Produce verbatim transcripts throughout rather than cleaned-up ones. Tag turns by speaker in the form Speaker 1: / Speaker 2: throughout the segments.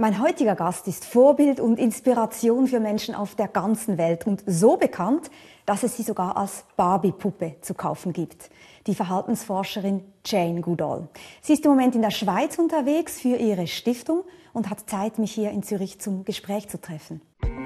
Speaker 1: Mein heutiger Gast ist Vorbild und Inspiration für Menschen auf der ganzen Welt und so bekannt, dass es sie sogar als Barbie-Puppe zu kaufen gibt. Die Verhaltensforscherin Jane Goodall. Sie ist im Moment in der Schweiz unterwegs für ihre Stiftung und hat Zeit, mich hier in Zürich zum Gespräch zu treffen.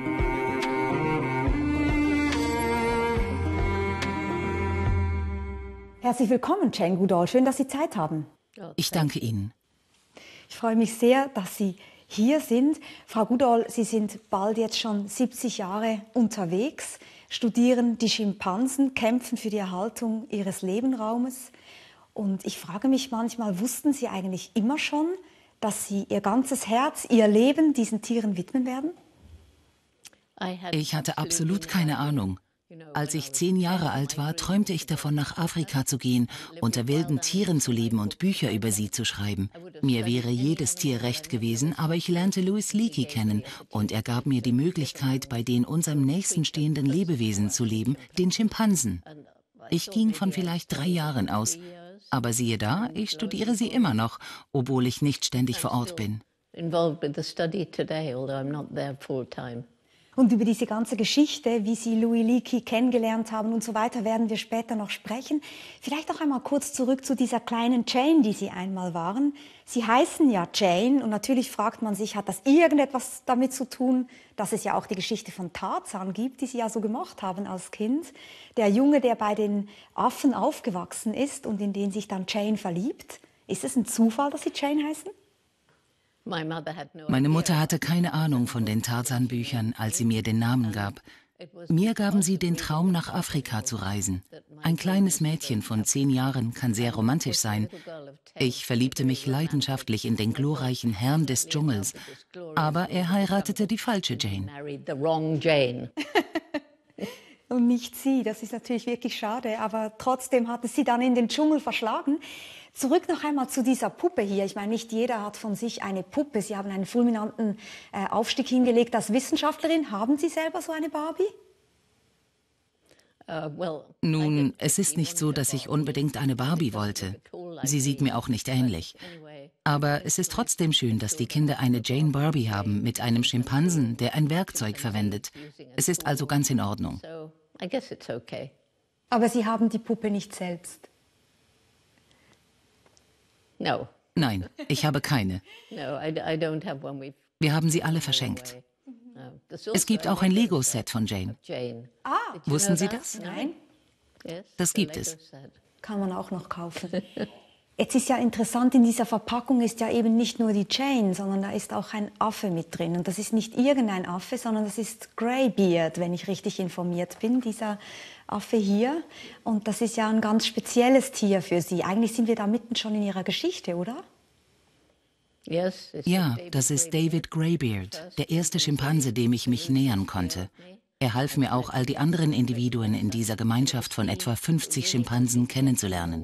Speaker 1: Herzlich willkommen, Jane Goodall. Schön, dass Sie Zeit haben.
Speaker 2: Ich danke Ihnen.
Speaker 1: Ich freue mich sehr, dass Sie hier sind. Frau Goodall, Sie sind bald jetzt schon siebzig Jahre unterwegs, studieren die Schimpansen, kämpfen für die Erhaltung ihres Lebenraumes. Und ich frage mich manchmal, wussten Sie eigentlich immer schon, dass Sie Ihr ganzes Herz, Ihr Leben diesen Tieren widmen werden?
Speaker 2: Ich hatte absolut keine Ahnung. Als ich zehn Jahre alt war, träumte ich davon, nach Afrika zu gehen, unter wilden Tieren zu leben und Bücher über sie zu schreiben. Mir wäre jedes Tier recht gewesen, aber ich lernte Louis Leakey kennen und er gab mir die Möglichkeit, bei den uns am nächsten stehenden Lebewesen zu leben, den Schimpansen. Ich ging von vielleicht drei Jahren aus, aber siehe da, ich studiere sie immer noch, obwohl ich nicht ständig vor Ort bin.
Speaker 1: Und über diese ganze Geschichte, wie Sie Louis Leakey kennengelernt haben und so weiter, werden wir später noch sprechen. Vielleicht noch einmal kurz zurück zu dieser kleinen Jane, die Sie einmal waren. Sie heißen ja Jane und natürlich fragt man sich, hat das irgendetwas damit zu tun, dass es ja auch die Geschichte von Tarzan gibt, die Sie ja so gemacht haben als Kind. Der Junge, der bei den Affen aufgewachsen ist und in den sich dann Jane verliebt. Ist es ein Zufall, dass Sie Jane heißen?
Speaker 2: Meine Mutter hatte keine Ahnung von den Tarzan-Büchern, als sie mir den Namen gab. Mir gaben sie den Traum, nach Afrika zu reisen. Ein kleines Mädchen von zehn Jahren kann sehr romantisch sein. Ich verliebte mich leidenschaftlich in den glorreichen Herrn des Dschungels, aber er heiratete die falsche Jane.
Speaker 1: Und nicht Sie, das ist natürlich wirklich schade, aber trotzdem hat es Sie dann in den Dschungel verschlagen. Zurück noch einmal zu dieser Puppe hier. Ich meine, nicht jeder hat von sich eine Puppe. Sie haben einen fulminanten äh, Aufstieg hingelegt als Wissenschaftlerin. Haben Sie selber so eine Barbie?
Speaker 2: Nun, es ist nicht so, dass ich unbedingt eine Barbie wollte. Sie sieht mir auch nicht ähnlich. Aber es ist trotzdem schön, dass die Kinder eine Jane Barbie haben mit einem Schimpansen, der ein Werkzeug verwendet. Es ist also ganz in Ordnung.
Speaker 1: Aber Sie haben die Puppe nicht selbst?
Speaker 2: Nein, ich habe keine. Wir haben sie alle verschenkt. Es gibt auch ein Lego-Set von Jane.
Speaker 1: Ah,
Speaker 2: wussten Sie das?
Speaker 1: Nein.
Speaker 2: Das gibt es.
Speaker 1: Kann man auch noch kaufen. Jetzt ist ja interessant, in dieser Verpackung ist ja eben nicht nur die Jane, sondern da ist auch ein Affe mit drin. Und das ist nicht irgendein Affe, sondern das ist Greybeard, wenn ich richtig informiert bin, dieser Affe hier. Und das ist ja ein ganz spezielles Tier für Sie. Eigentlich sind wir da mitten schon in Ihrer Geschichte, oder?
Speaker 2: Ja, das ist David Greybeard, der erste Schimpanse, dem ich mich nähern konnte. Er half mir auch, all die anderen Individuen in dieser Gemeinschaft von etwa fünfzig Schimpansen kennenzulernen.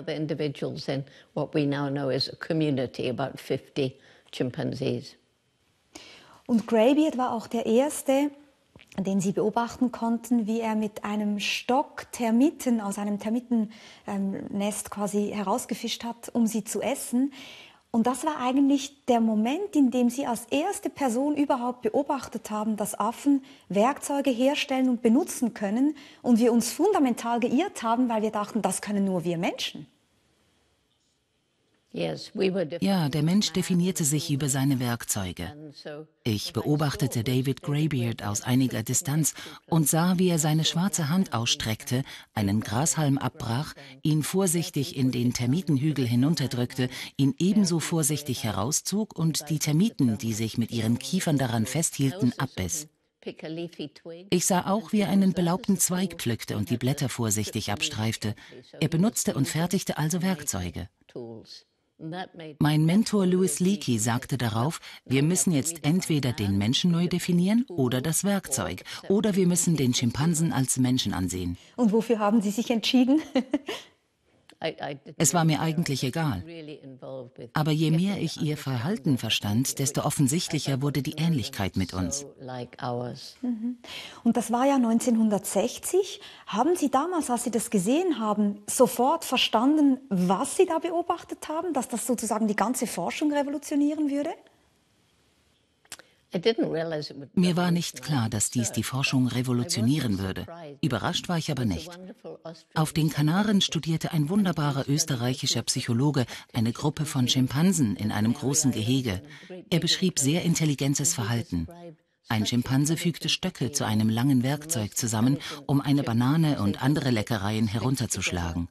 Speaker 1: Und Greybeard war auch der erste, den Sie beobachten konnten, wie er mit einem Stock Termiten aus einem Termitennest quasi herausgefischt hat, um sie zu essen. Und das war eigentlich der Moment, in dem Sie als erste Person überhaupt beobachtet haben, dass Affen Werkzeuge herstellen und benutzen können und wir uns fundamental geirrt haben, weil wir dachten, das können nur wir Menschen.
Speaker 2: Ja, der Mensch definierte sich über seine Werkzeuge. Ich beobachtete David Greybeard aus einiger Distanz und sah, wie er seine schwarze Hand ausstreckte, einen Grashalm abbrach, ihn vorsichtig in den Termitenhügel hinunterdrückte, ihn ebenso vorsichtig herauszog und die Termiten, die sich mit ihren Kiefern daran festhielten, abbiss. Ich sah auch, wie er einen belaubten Zweig pflückte und die Blätter vorsichtig abstreifte. Er benutzte und fertigte also Werkzeuge. Mein Mentor Louis Leakey sagte darauf, wir müssen jetzt entweder den Menschen neu definieren oder das Werkzeug. Oder wir müssen den Schimpansen als Menschen ansehen.
Speaker 1: Und wofür haben Sie sich entschieden?
Speaker 2: Es war mir eigentlich egal. Aber je mehr ich ihr Verhalten verstand, desto offensichtlicher wurde die Ähnlichkeit mit uns.
Speaker 1: Mhm. Und das war ja neunzehnhundertsechzig. Haben Sie damals, als Sie das gesehen haben, sofort verstanden, was Sie da beobachtet haben, dass das sozusagen die ganze Forschung revolutionieren würde?
Speaker 2: Mir war nicht klar, dass dies die Forschung revolutionieren würde. Überrascht war ich aber nicht. Auf den Kanaren studierte ein wunderbarer österreichischer Psychologe eine Gruppe von Schimpansen in einem großen Gehege. Er beschrieb sehr intelligentes Verhalten. Ein Schimpanse fügte Stöcke zu einem langen Werkzeug zusammen, um eine Banane und andere Leckereien herunterzuschlagen.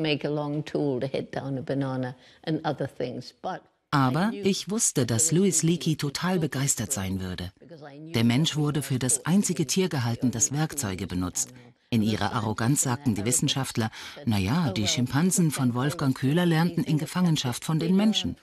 Speaker 2: Aber ich wusste, dass Louis Leakey total begeistert sein würde. Der Mensch wurde für das einzige Tier gehalten, das Werkzeuge benutzt. In ihrer Arroganz sagten die Wissenschaftler, naja, die Schimpansen von Wolfgang Köhler lernten in Gefangenschaft von den Menschen.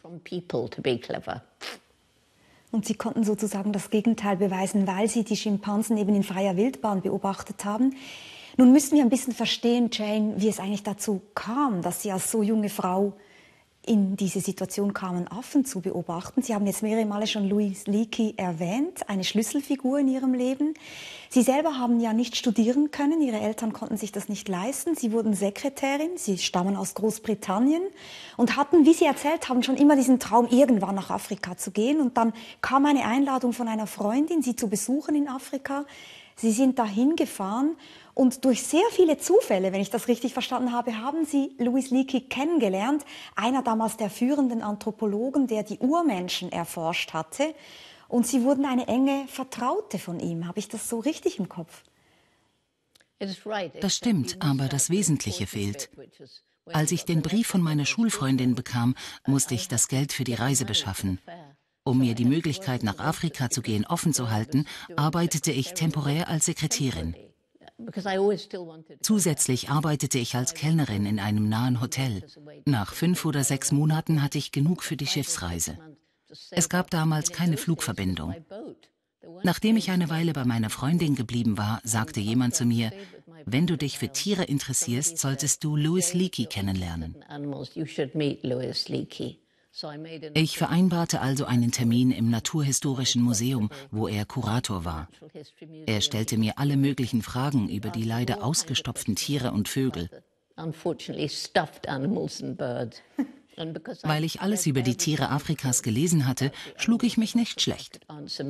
Speaker 1: Und Sie konnten sozusagen das Gegenteil beweisen, weil Sie die Schimpansen eben in freier Wildbahn beobachtet haben. Nun müssen wir ein bisschen verstehen, Jane, wie es eigentlich dazu kam, dass Sie als so junge Frau in diese Situation kamen, Affen zu beobachten. Sie haben jetzt mehrere Male schon Louis Leakey erwähnt, eine Schlüsselfigur in Ihrem Leben. Sie selber haben ja nicht studieren können, Ihre Eltern konnten sich das nicht leisten. Sie wurden Sekretärin, Sie stammen aus Großbritannien und hatten, wie Sie erzählt haben, schon immer diesen Traum, irgendwann nach Afrika zu gehen. Und dann kam eine Einladung von einer Freundin, Sie zu besuchen in Afrika. Sie sind dahin gefahren und durch sehr viele Zufälle, wenn ich das richtig verstanden habe, haben Sie Louis Leakey kennengelernt, einer damals der führenden Anthropologen, der die Urmenschen erforscht hatte. Und Sie wurden eine enge Vertraute von ihm. Habe ich das so richtig im Kopf?
Speaker 2: Das stimmt, aber das Wesentliche fehlt. Als ich den Brief von meiner Schulfreundin bekam, musste ich das Geld für die Reise beschaffen. Um mir die Möglichkeit, nach Afrika zu gehen, offen zu halten, arbeitete ich temporär als Sekretärin. Zusätzlich arbeitete ich als Kellnerin in einem nahen Hotel. Nach fünf oder sechs Monaten hatte ich genug für die Schiffsreise. Es gab damals keine Flugverbindung. Nachdem ich eine Weile bei meiner Freundin geblieben war, sagte jemand zu mir, wenn du dich für Tiere interessierst, solltest du Louis Leakey kennenlernen. Ich vereinbarte also einen Termin im Naturhistorischen Museum, wo er Kurator war. Er stellte mir alle möglichen Fragen über die leider ausgestopften Tiere und Vögel. Weil ich alles über die Tiere Afrikas gelesen hatte, schlug ich mich nicht schlecht.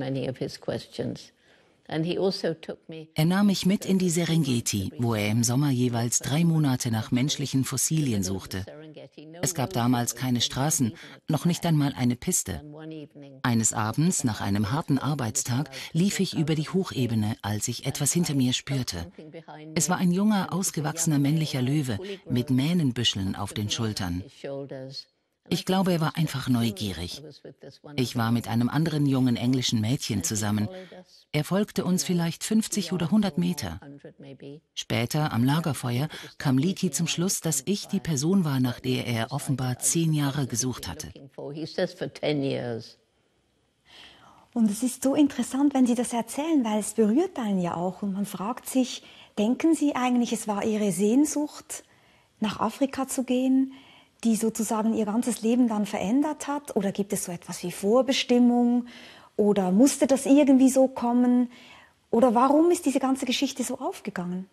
Speaker 2: Er nahm mich mit in die Serengeti, wo er im Sommer jeweils drei Monate nach menschlichen Fossilien suchte. Es gab damals keine Straßen, noch nicht einmal eine Piste. Eines Abends, nach einem harten Arbeitstag, lief ich über die Hochebene, als ich etwas hinter mir spürte. Es war ein junger, ausgewachsener männlicher Löwe mit Mähnenbüscheln auf den Schultern. Ich glaube, er war einfach neugierig. Ich war mit einem anderen jungen englischen Mädchen zusammen. Er folgte uns vielleicht fünfzig oder hundert Meter. Später, am Lagerfeuer, kam Leakey zum Schluss, dass ich die Person war, nach der er offenbar zehn Jahre gesucht hatte.
Speaker 1: Und es ist so interessant, wenn Sie das erzählen, weil es berührt einen ja auch. Und man fragt sich, denken Sie eigentlich, es war Ihre Sehnsucht, nach Afrika zu gehen, die sozusagen Ihr ganzes Leben dann verändert hat? Oder gibt es so etwas wie Vorbestimmung? Oder musste das irgendwie so kommen? Oder warum ist diese ganze Geschichte so aufgegangen?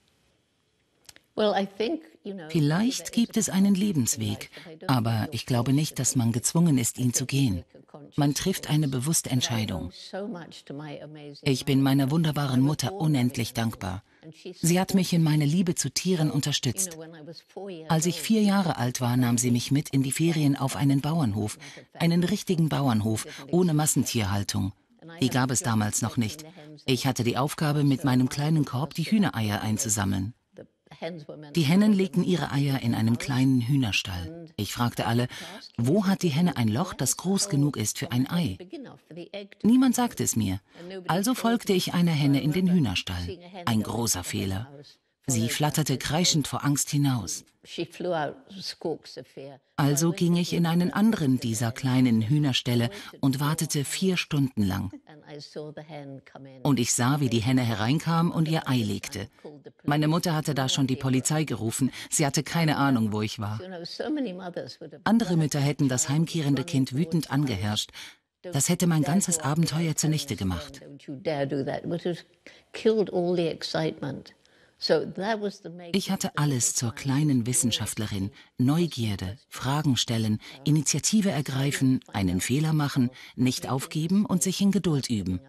Speaker 2: Vielleicht gibt es einen Lebensweg, aber ich glaube nicht, dass man gezwungen ist, ihn zu gehen. Man trifft eine bewusste Entscheidung. Ich bin meiner wunderbaren Mutter unendlich dankbar. Sie hat mich in meiner Liebe zu Tieren unterstützt. Als ich vier Jahre alt war, nahm sie mich mit in die Ferien auf einen Bauernhof, einen richtigen Bauernhof, ohne Massentierhaltung. Die gab es damals noch nicht. Ich hatte die Aufgabe, mit meinem kleinen Korb die Hühnereier einzusammeln. Die Hennen legten ihre Eier in einem kleinen Hühnerstall. Ich fragte alle, wo hat die Henne ein Loch, das groß genug ist für ein Ei? Niemand sagte es mir. Also folgte ich einer Henne in den Hühnerstall. Ein großer Fehler. Sie flatterte kreischend vor Angst hinaus. Also ging ich in einen anderen dieser kleinen Hühnerställe und wartete vier Stunden lang. Und ich sah, wie die Henne hereinkam und ihr Ei legte. Meine Mutter hatte da schon die Polizei gerufen. Sie hatte keine Ahnung, wo ich war. Andere Mütter hätten das heimkehrende Kind wütend angeherrscht. Das hätte mein ganzes Abenteuer zunichte gemacht. Ich hatte alles zur kleinen Wissenschaftlerin: Neugierde, Fragen stellen, Initiative ergreifen, einen Fehler machen, nicht aufgeben und sich in Geduld üben.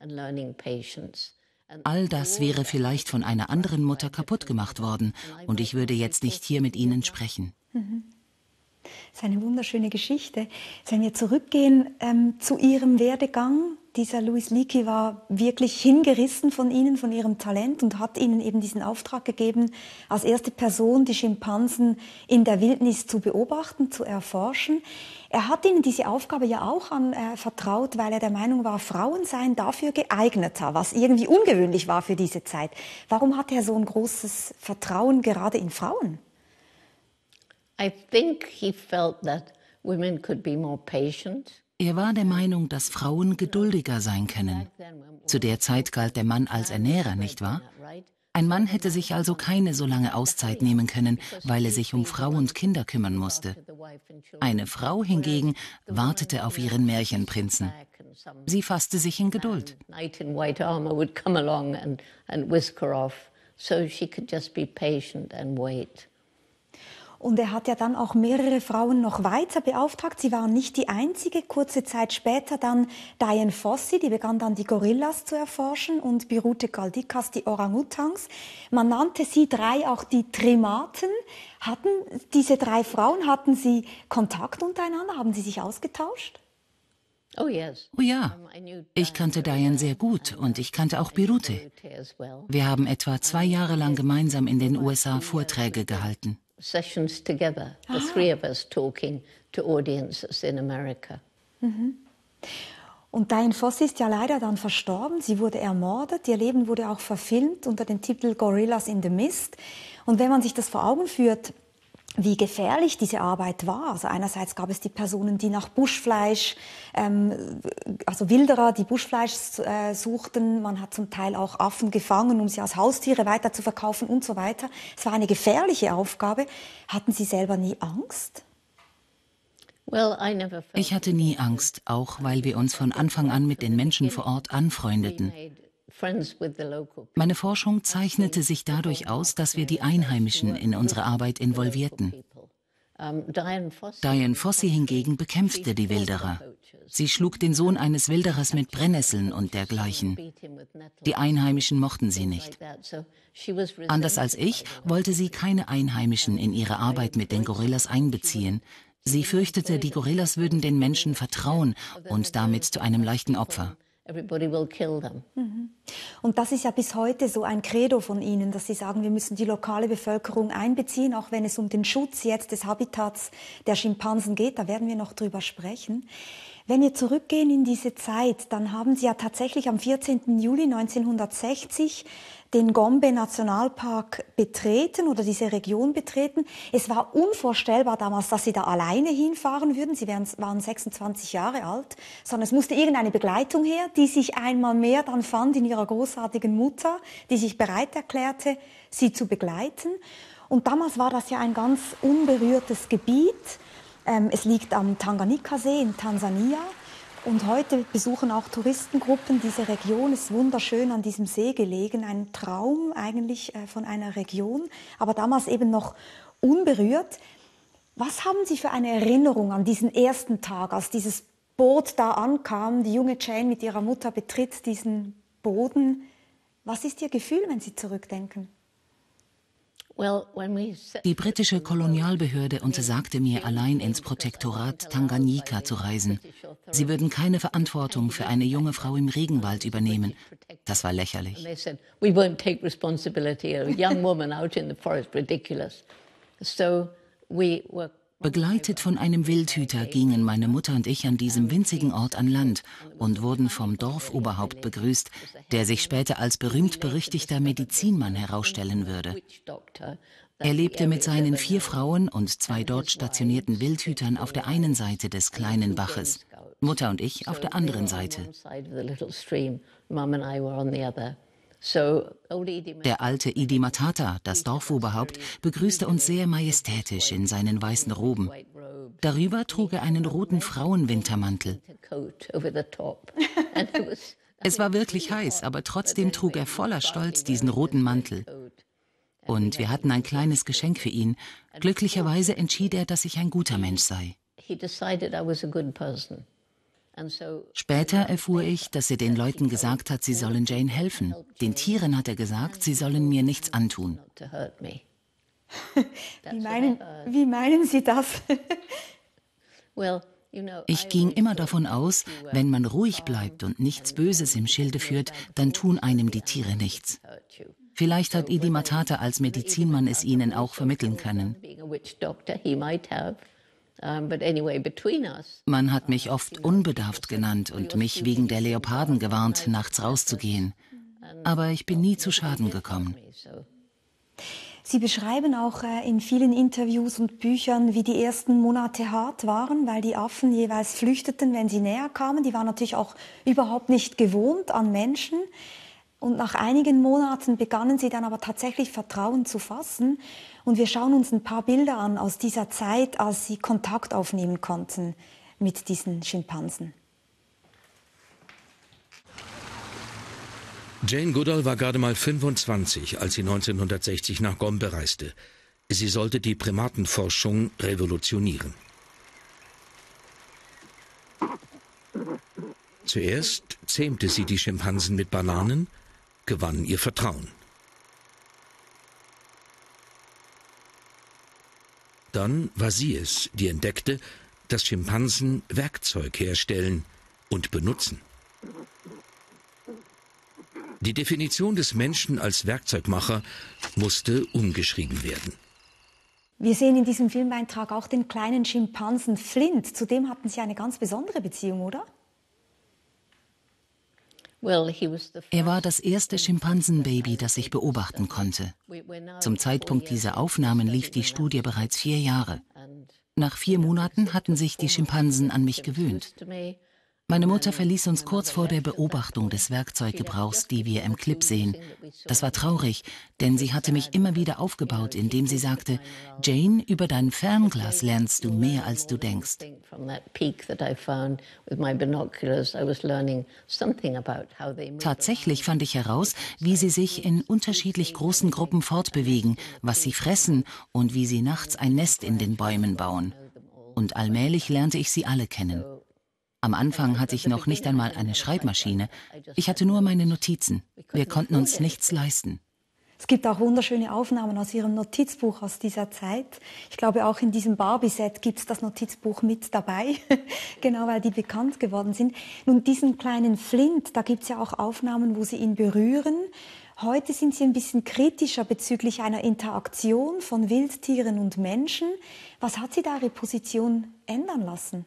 Speaker 2: All das wäre vielleicht von einer anderen Mutter kaputt gemacht worden, und ich würde jetzt nicht hier mit Ihnen sprechen.
Speaker 1: Mhm. Das ist eine wunderschöne Geschichte. Wenn wir zurückgehen ähm, zu Ihrem Werdegang, dieser Louise Leakey war wirklich hingerissen von Ihnen, von Ihrem Talent, und hat Ihnen eben diesen Auftrag gegeben, als erste Person die Schimpansen in der Wildnis zu beobachten, zu erforschen. Er hat Ihnen diese Aufgabe ja auch anvertraut, äh, weil er der Meinung war, Frauen seien dafür geeigneter, was irgendwie ungewöhnlich war für diese Zeit. Warum hat er so ein großes Vertrauen gerade in Frauen?
Speaker 3: I think he felt that women could be more patient.
Speaker 2: Er war der Meinung, dass Frauen geduldiger sein können. Zu der Zeit galt der Mann als Ernährer, nicht wahr? Ein Mann hätte sich also keine so lange Auszeit nehmen können, weil er sich um Frau und Kinder kümmern musste. Eine Frau hingegen wartete auf ihren Märchenprinzen. Sie fasste sich in Geduld.
Speaker 1: Und er hat ja dann auch mehrere Frauen noch weiter beauftragt. Sie waren nicht die einzige. Kurze Zeit später dann Dian Fossey, die begann dann die Gorillas zu erforschen, und Birute Galdikas die Orang-Utans. Man nannte sie drei auch die Trimaten. Hatten diese drei Frauen, hatten sie Kontakt untereinander? Haben sie sich ausgetauscht?
Speaker 3: Oh, yes.
Speaker 2: Oh ja, ich kannte Dian sehr gut, und ich kannte auch Birute. Wir haben etwa zwei Jahre lang gemeinsam in den U S A Vorträge gehalten.
Speaker 3: Sessions together, the ah. three of us talking to audiences in America.
Speaker 1: Mhm. Und Dian Fossey ist ja leider dann verstorben. Sie wurde ermordet. Ihr Leben wurde auch verfilmt unter dem Titel Gorillas in the Mist. Und wenn man sich das vor Augen führt, wie gefährlich diese Arbeit war. Also einerseits gab es die Personen, die nach Buschfleisch, ähm, also Wilderer, die Buschfleisch äh, suchten. Man hat zum Teil auch Affen gefangen, um sie als Haustiere weiter zu verkaufen und so weiter. Es war eine gefährliche Aufgabe. Hatten Sie selber nie Angst?
Speaker 2: Ich hatte nie Angst, auch weil wir uns von Anfang an mit den Menschen vor Ort anfreundeten. Meine Forschung zeichnete sich dadurch aus, dass wir die Einheimischen in unsere Arbeit involvierten. Dian Fossey hingegen bekämpfte die Wilderer. Sie schlug den Sohn eines Wilderers mit Brennnesseln und dergleichen. Die Einheimischen mochten sie nicht. Anders als ich wollte sie keine Einheimischen in ihre Arbeit mit den Gorillas einbeziehen. Sie fürchtete, die Gorillas würden den Menschen vertrauen und damit zu einem leichten Opfer.
Speaker 3: Everybody will kill them.
Speaker 1: Mhm. Und das ist ja bis heute so ein Credo von Ihnen, dass Sie sagen, wir müssen die lokale Bevölkerung einbeziehen, auch wenn es um den Schutz jetzt des Habitats der Schimpansen geht. Da werden wir noch drüber sprechen. Wenn wir zurückgehen in diese Zeit, dann haben Sie ja tatsächlich am vierzehnten Juli neunzehnhundertsechzig den Gombe-Nationalpark betreten oder diese Region betreten. Es war unvorstellbar damals, dass Sie da alleine hinfahren würden. Sie waren sechsundzwanzig Jahre alt, sondern es musste irgendeine Begleitung her, die sich einmal mehr dann fand in Ihrer großartigen Mutter, die sich bereit erklärte, Sie zu begleiten. Und damals war das ja ein ganz unberührtes Gebiet. Es liegt am Tanganjika-See in Tansania. Und heute besuchen auch Touristengruppen diese Region. Es ist wunderschön an diesem See gelegen. Ein Traum eigentlich von einer Region, aber damals eben noch unberührt. Was haben Sie für eine Erinnerung an diesen ersten Tag, als dieses Boot da ankam? Die junge Jane mit ihrer Mutter betritt diesen Boden. Was ist Ihr Gefühl, wenn Sie zurückdenken?
Speaker 2: Die britische Kolonialbehörde untersagte mir, allein ins Protektorat Tanganjika zu reisen. Sie würden keine Verantwortung für eine junge Frau im Regenwald übernehmen. Das war lächerlich. Begleitet von einem Wildhüter gingen meine Mutter und ich an diesem winzigen Ort an Land und wurden vom Dorfoberhaupt begrüßt, der sich später als berühmt-berüchtigter Medizinmann herausstellen würde. Er lebte mit seinen vier Frauen und zwei dort stationierten Wildhütern auf der einen Seite des kleinen Baches, Mutter und ich auf der anderen Seite. Der alte Idi Matata, das Dorfoberhaupt, begrüßte uns sehr majestätisch in seinen weißen Roben. Darüber trug er einen roten Frauenwintermantel. Es war wirklich heiß, aber trotzdem trug er voller Stolz diesen roten Mantel. und wir hatten ein kleines Geschenk für ihn. Glücklicherweise entschied er, dass ich ein guter Mensch sei. Später erfuhr ich, dass er den Leuten gesagt hat, sie sollen Jane helfen. Den Tieren hat er gesagt, sie sollen mir nichts antun.
Speaker 1: Wie meinen, wie meinen Sie das?
Speaker 2: Ich ging immer davon aus, wenn man ruhig bleibt und nichts Böses im Schilde führt, dann tun einem die Tiere nichts. Vielleicht hat Idi Matata als Medizinmann es ihnen auch vermitteln können. Man hat mich oft unbedarft genannt und mich wegen der Leoparden gewarnt, nachts rauszugehen. Aber ich bin nie zu Schaden gekommen.
Speaker 1: Sie beschreiben auch äh, in vielen Interviews und Büchern, wie die ersten Monate hart waren, weil die Affen jeweils flüchteten, wenn sie näher kamen. Die waren natürlich auch überhaupt nicht gewohnt an Menschen. Und nach einigen Monaten begannen sie dann aber tatsächlich Vertrauen zu fassen. Und wir schauen uns ein paar Bilder an aus dieser Zeit, als sie Kontakt aufnehmen konnten mit diesen Schimpansen.
Speaker 4: Jane Goodall war gerade mal fünfundzwanzig, als sie neunzehnhundertsechzig nach Gombe reiste. Sie sollte die Primatenforschung revolutionieren. Zuerst zähmte sie die Schimpansen mit Bananen, gewann ihr Vertrauen. Dann war sie es, die entdeckte, dass Schimpansen Werkzeug herstellen und benutzen. Die Definition des Menschen als Werkzeugmacher musste umgeschrieben werden.
Speaker 1: Wir sehen in diesem Filmbeitrag auch den kleinen Schimpansen Flint. Zu dem hatten Sie eine ganz besondere Beziehung, oder?
Speaker 2: Er war das erste Schimpansenbaby, das ich beobachten konnte. Zum Zeitpunkt dieser Aufnahmen lief die Studie bereits vier Jahre. Nach vier Monaten hatten sich die Schimpansen an mich gewöhnt. Meine Mutter verließ uns kurz vor der Beobachtung des Werkzeuggebrauchs, die wir im Clip sehen. Das war traurig, denn sie hatte mich immer wieder aufgebaut, indem sie sagte, Jane, über dein Fernglas lernst du mehr, als du denkst. Tatsächlich fand ich heraus, wie sie sich in unterschiedlich großen Gruppen fortbewegen, was sie fressen und wie sie nachts ein Nest in den Bäumen bauen. Und allmählich lernte ich sie alle kennen. Am Anfang hatte ich noch nicht einmal eine Schreibmaschine. Ich hatte nur meine Notizen. Wir konnten uns nichts leisten.
Speaker 1: Es gibt auch wunderschöne Aufnahmen aus Ihrem Notizbuch aus dieser Zeit. Ich glaube, auch in diesem Barbie-Set gibt es das Notizbuch mit dabei, genau, weil die bekannt geworden sind. Nun, diesen kleinen Flint, da gibt es ja auch Aufnahmen, wo Sie ihn berühren. Heute sind Sie ein bisschen kritischer bezüglich einer Interaktion von Wildtieren und Menschen. Was hat Sie da Ihre Position ändern lassen?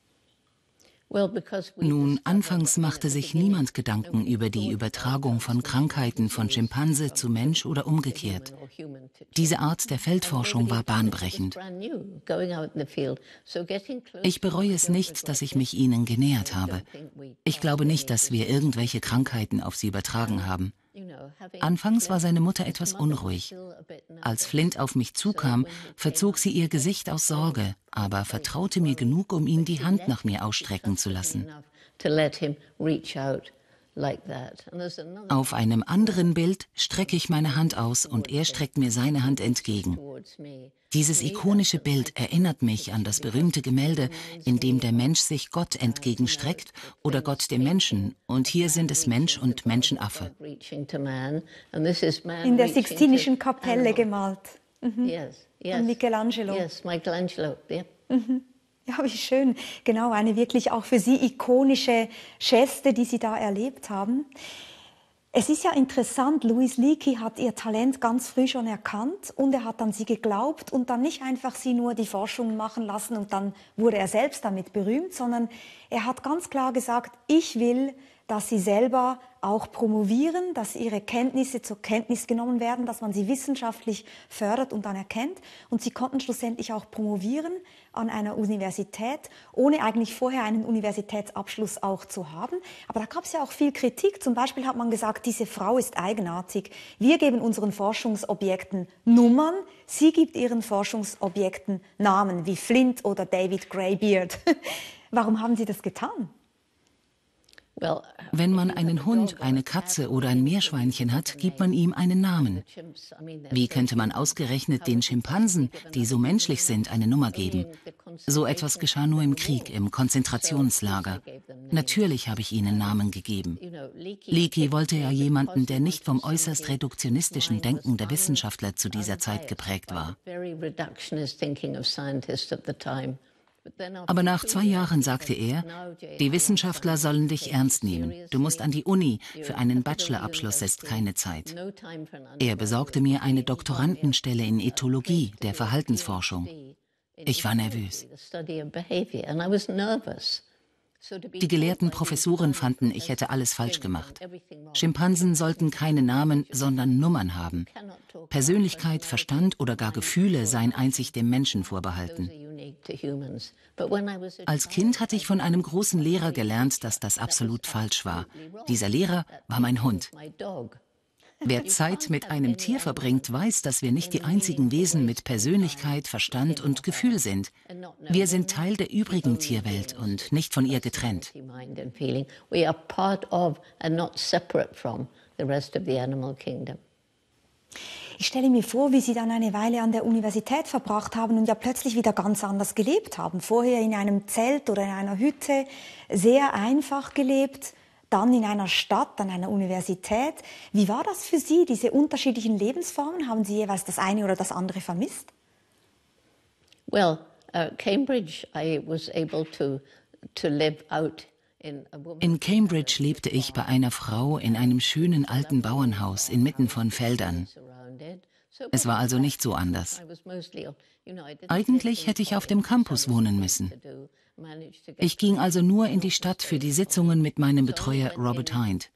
Speaker 2: Nun, anfangs machte sich niemand Gedanken über die Übertragung von Krankheiten von Schimpanse zu Mensch oder umgekehrt. Diese Art der Feldforschung war bahnbrechend. Ich bereue es nicht, dass ich mich ihnen genähert habe. Ich glaube nicht, dass wir irgendwelche Krankheiten auf sie übertragen haben. Anfangs war seine Mutter etwas unruhig. Als Flint auf mich zukam, verzog sie ihr Gesicht aus Sorge, aber vertraute mir genug, um ihn die Hand nach mir ausstrecken zu lassen. Auf einem anderen Bild strecke ich meine Hand aus und er streckt mir seine Hand entgegen. Dieses ikonische Bild erinnert mich an das berühmte Gemälde, in dem der Mensch sich Gott entgegenstreckt oder Gott dem Menschen. Und hier sind es Mensch und Menschenaffe.
Speaker 1: In der Sixtinischen Kapelle gemalt. Mhm. Von Michelangelo. Mhm. Ja, wie schön. Genau, eine wirklich auch für Sie ikonische Geste, die Sie da erlebt haben. Es ist ja interessant, Louis Leakey hat ihr Talent ganz früh schon erkannt und er hat an sie geglaubt und dann nicht einfach sie nur die Forschung machen lassen und dann wurde er selbst damit berühmt, sondern er hat ganz klar gesagt, ich will, dass sie selber auch promovieren, dass ihre Kenntnisse zur Kenntnis genommen werden, dass man sie wissenschaftlich fördert und anerkennt. Und sie konnten schlussendlich auch promovieren an einer Universität, ohne eigentlich vorher einen Universitätsabschluss auch zu haben. Aber da gab es ja auch viel Kritik. Zum Beispiel hat man gesagt, diese Frau ist eigenartig. Wir geben unseren Forschungsobjekten Nummern, sie gibt ihren Forschungsobjekten Namen, wie Flint oder David Greybeard. Warum haben Sie das getan?
Speaker 2: Wenn man einen Hund, eine Katze oder ein Meerschweinchen hat, gibt man ihm einen Namen. Wie könnte man ausgerechnet den Schimpansen, die so menschlich sind, eine Nummer geben? So etwas geschah nur im Krieg, im Konzentrationslager. Natürlich habe ich ihnen Namen gegeben. Leakey wollte ja jemanden, der nicht vom äußerst reduktionistischen Denken der Wissenschaftler zu dieser Zeit geprägt war. Aber nach zwei Jahren sagte er, die Wissenschaftler sollen dich ernst nehmen. Du musst an die Uni, für einen Bachelorabschluss ist keine Zeit. Er besorgte mir eine Doktorandenstelle in Ethologie, der Verhaltensforschung. Ich war nervös. Die gelehrten Professoren fanden, ich hätte alles falsch gemacht. Schimpansen sollten keine Namen, sondern Nummern haben. Persönlichkeit, Verstand oder gar Gefühle seien einzig dem Menschen vorbehalten. Als Kind hatte ich von einem großen Lehrer gelernt, dass das absolut falsch war. Dieser Lehrer war mein Hund. Wer Zeit mit einem Tier verbringt, weiß, dass wir nicht die einzigen Wesen mit Persönlichkeit, Verstand und Gefühl sind. Wir sind Teil der übrigen Tierwelt und nicht von ihr getrennt.
Speaker 1: Ich stelle mir vor, wie Sie dann eine Weile an der Universität verbracht haben und ja plötzlich wieder ganz anders gelebt haben. Vorher in einem Zelt oder in einer Hütte, sehr einfach gelebt. Dann in einer Stadt, an einer Universität. Wie war das für Sie, diese unterschiedlichen Lebensformen? Haben Sie jeweils das eine oder das andere vermisst?
Speaker 3: Well, uh, Cambridge, I was able to, to live out in a woman.
Speaker 2: In Cambridge lebte ich bei einer Frau in einem schönen alten Bauernhaus inmitten von Feldern. Es war also nicht so anders. Eigentlich hätte ich auf dem Campus wohnen müssen. Ich ging also nur in die Stadt für die Sitzungen mit meinem Betreuer Robert Hind.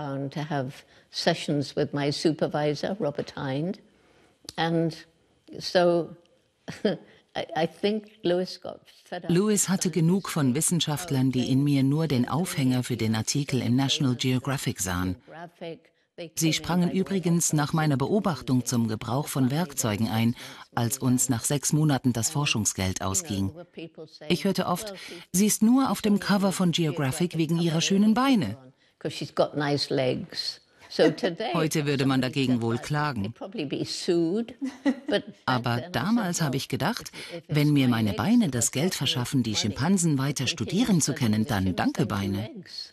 Speaker 2: Lewis hatte genug von Wissenschaftlern, die in mir nur den Aufhänger für den Artikel im National Geographic sahen. Sie sprangen übrigens nach meiner Beobachtung zum Gebrauch von Werkzeugen ein, als uns nach sechs Monaten das Forschungsgeld ausging. Ich hörte oft, sie ist nur auf dem Cover von Geographic wegen ihrer schönen Beine. Heute würde man dagegen wohl klagen. Aber damals habe ich gedacht, wenn mir meine Beine das Geld verschaffen, die Schimpansen weiter studieren zu können, dann danke Beine.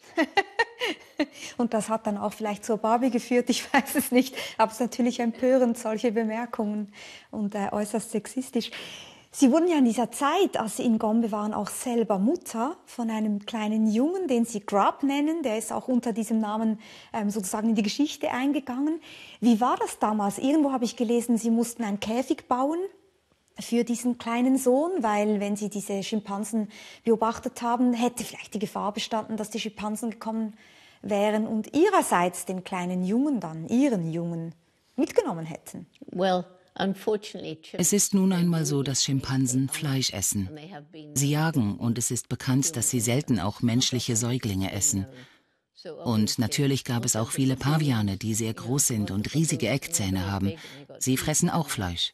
Speaker 1: Und das hat dann auch vielleicht zur Barbie geführt, ich weiß es nicht. Aber es ist natürlich empörend, solche Bemerkungen und äh, äußerst sexistisch. Sie wurden ja in dieser Zeit, als Sie in Gombe waren, auch selber Mutter von einem kleinen Jungen, den Sie Grub nennen. Der ist auch unter diesem Namen ähm, sozusagen in die Geschichte eingegangen. Wie war das damals? Irgendwo habe ich gelesen, Sie mussten einen Käfig bauen für diesen kleinen Sohn, weil wenn Sie diese Schimpansen beobachtet haben, hätte vielleicht die Gefahr bestanden, dass die Schimpansen gekommen wären und ihrerseits den kleinen Jungen dann, Ihren Jungen, mitgenommen hätten.
Speaker 3: Well,
Speaker 2: es ist nun einmal so, dass Schimpansen Fleisch essen. Sie jagen und es ist bekannt, dass sie selten auch menschliche Säuglinge essen. Und natürlich gab es auch viele Paviane, die sehr groß sind und riesige Eckzähne haben. Sie fressen auch Fleisch.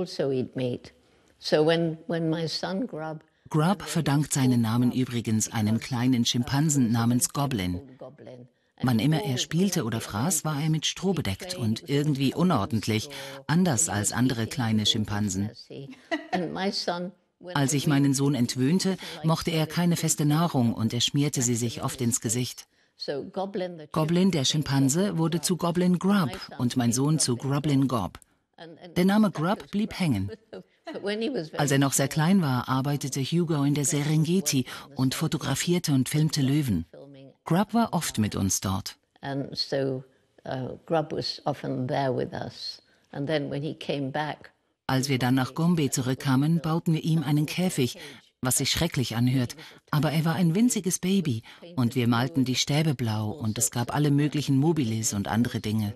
Speaker 2: Grub verdankt seinen Namen übrigens einem kleinen Schimpansen namens Goblin. Wann immer er spielte oder fraß, war er mit Stroh bedeckt und irgendwie unordentlich, anders als andere kleine Schimpansen. Als ich meinen Sohn entwöhnte, mochte er keine feste Nahrung und er schmierte sie sich oft ins Gesicht. Goblin, der Schimpanse, wurde zu Goblin Grub und mein Sohn zu Grublin Gob. Der Name Grub blieb hängen. Als er noch sehr klein war, arbeitete Hugo in der Serengeti und fotografierte und filmte Löwen. Grub war oft mit uns dort. Als wir dann nach Gombe zurückkamen, bauten wir ihm einen Käfig, was sich schrecklich anhört, aber er war ein winziges Baby und wir malten die Stäbe blau und es gab alle möglichen Mobiles und andere Dinge.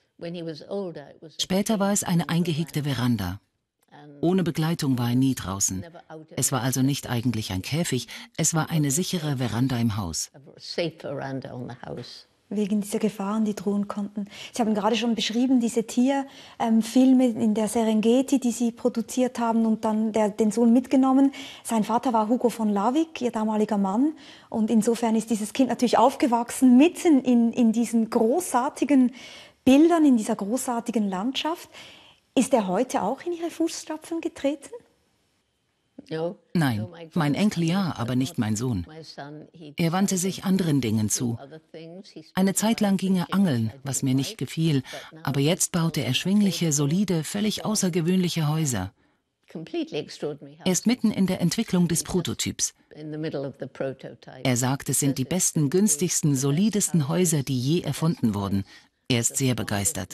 Speaker 2: Später war es eine eingehegte Veranda. Ohne Begleitung war er nie draußen. Es war also nicht eigentlich ein Käfig, es war eine sichere Veranda im Haus.
Speaker 1: wegen dieser Gefahren, die drohen konnten. Sie haben gerade schon beschrieben, diese Tierfilme ähm, in der Serengeti, die Sie produziert haben und dann der, den Sohn mitgenommen. Sein Vater war Hugo von Lawick, Ihr damaliger Mann. Und insofern ist dieses Kind natürlich aufgewachsen mitten in, in diesen großartigen Bildern, in dieser großartigen Landschaft. Ist er heute auch in Ihre Fußstapfen getreten?
Speaker 2: Nein, mein Enkel ja, aber nicht mein Sohn. Er wandte sich anderen Dingen zu. Eine Zeit lang ging er angeln, was mir nicht gefiel, aber jetzt baut er erschwingliche, solide, völlig außergewöhnliche Häuser. Er ist mitten in der Entwicklung des Prototyps. Er sagt, es sind die besten, günstigsten, solidesten Häuser, die je erfunden wurden. Er ist sehr begeistert.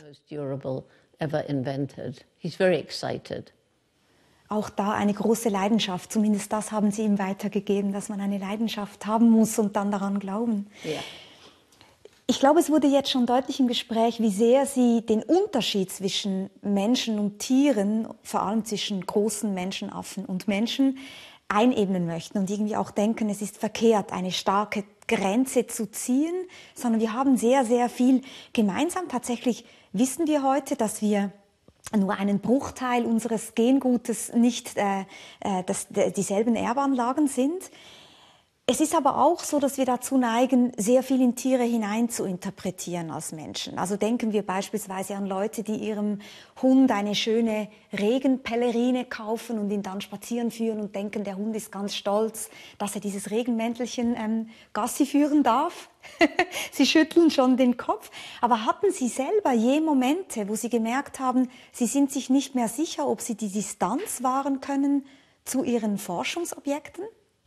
Speaker 1: Auch da eine große Leidenschaft, zumindest das haben Sie ihm weitergegeben, dass man eine Leidenschaft haben muss und dann daran glauben. Ja. Ich glaube, es wurde jetzt schon deutlich im Gespräch, wie sehr Sie den Unterschied zwischen Menschen und Tieren, vor allem zwischen großen Menschenaffen und Menschen, einebnen möchten und irgendwie auch denken, es ist verkehrt, eine starke Grenze zu ziehen, sondern wir haben sehr, sehr viel gemeinsam. Tatsächlich wissen wir heute, dass wir nur einen Bruchteil unseres Gengutes nicht äh, äh, dass dieselben Erbanlagen sind. Es ist aber auch so, dass wir dazu neigen, sehr viel in Tiere hinein zu interpretieren als Menschen. Also denken wir beispielsweise an Leute, die ihrem Hund eine schöne Regenpellerine kaufen und ihn dann spazieren führen und denken, der Hund ist ganz stolz, dass er dieses Regenmäntelchen ähm, Gassi führen darf. Sie schütteln schon den Kopf. Aber hatten Sie selber je Momente, wo Sie gemerkt haben, Sie sind sich nicht mehr sicher, ob Sie die Distanz wahren können zu Ihren Forschungsobjekten?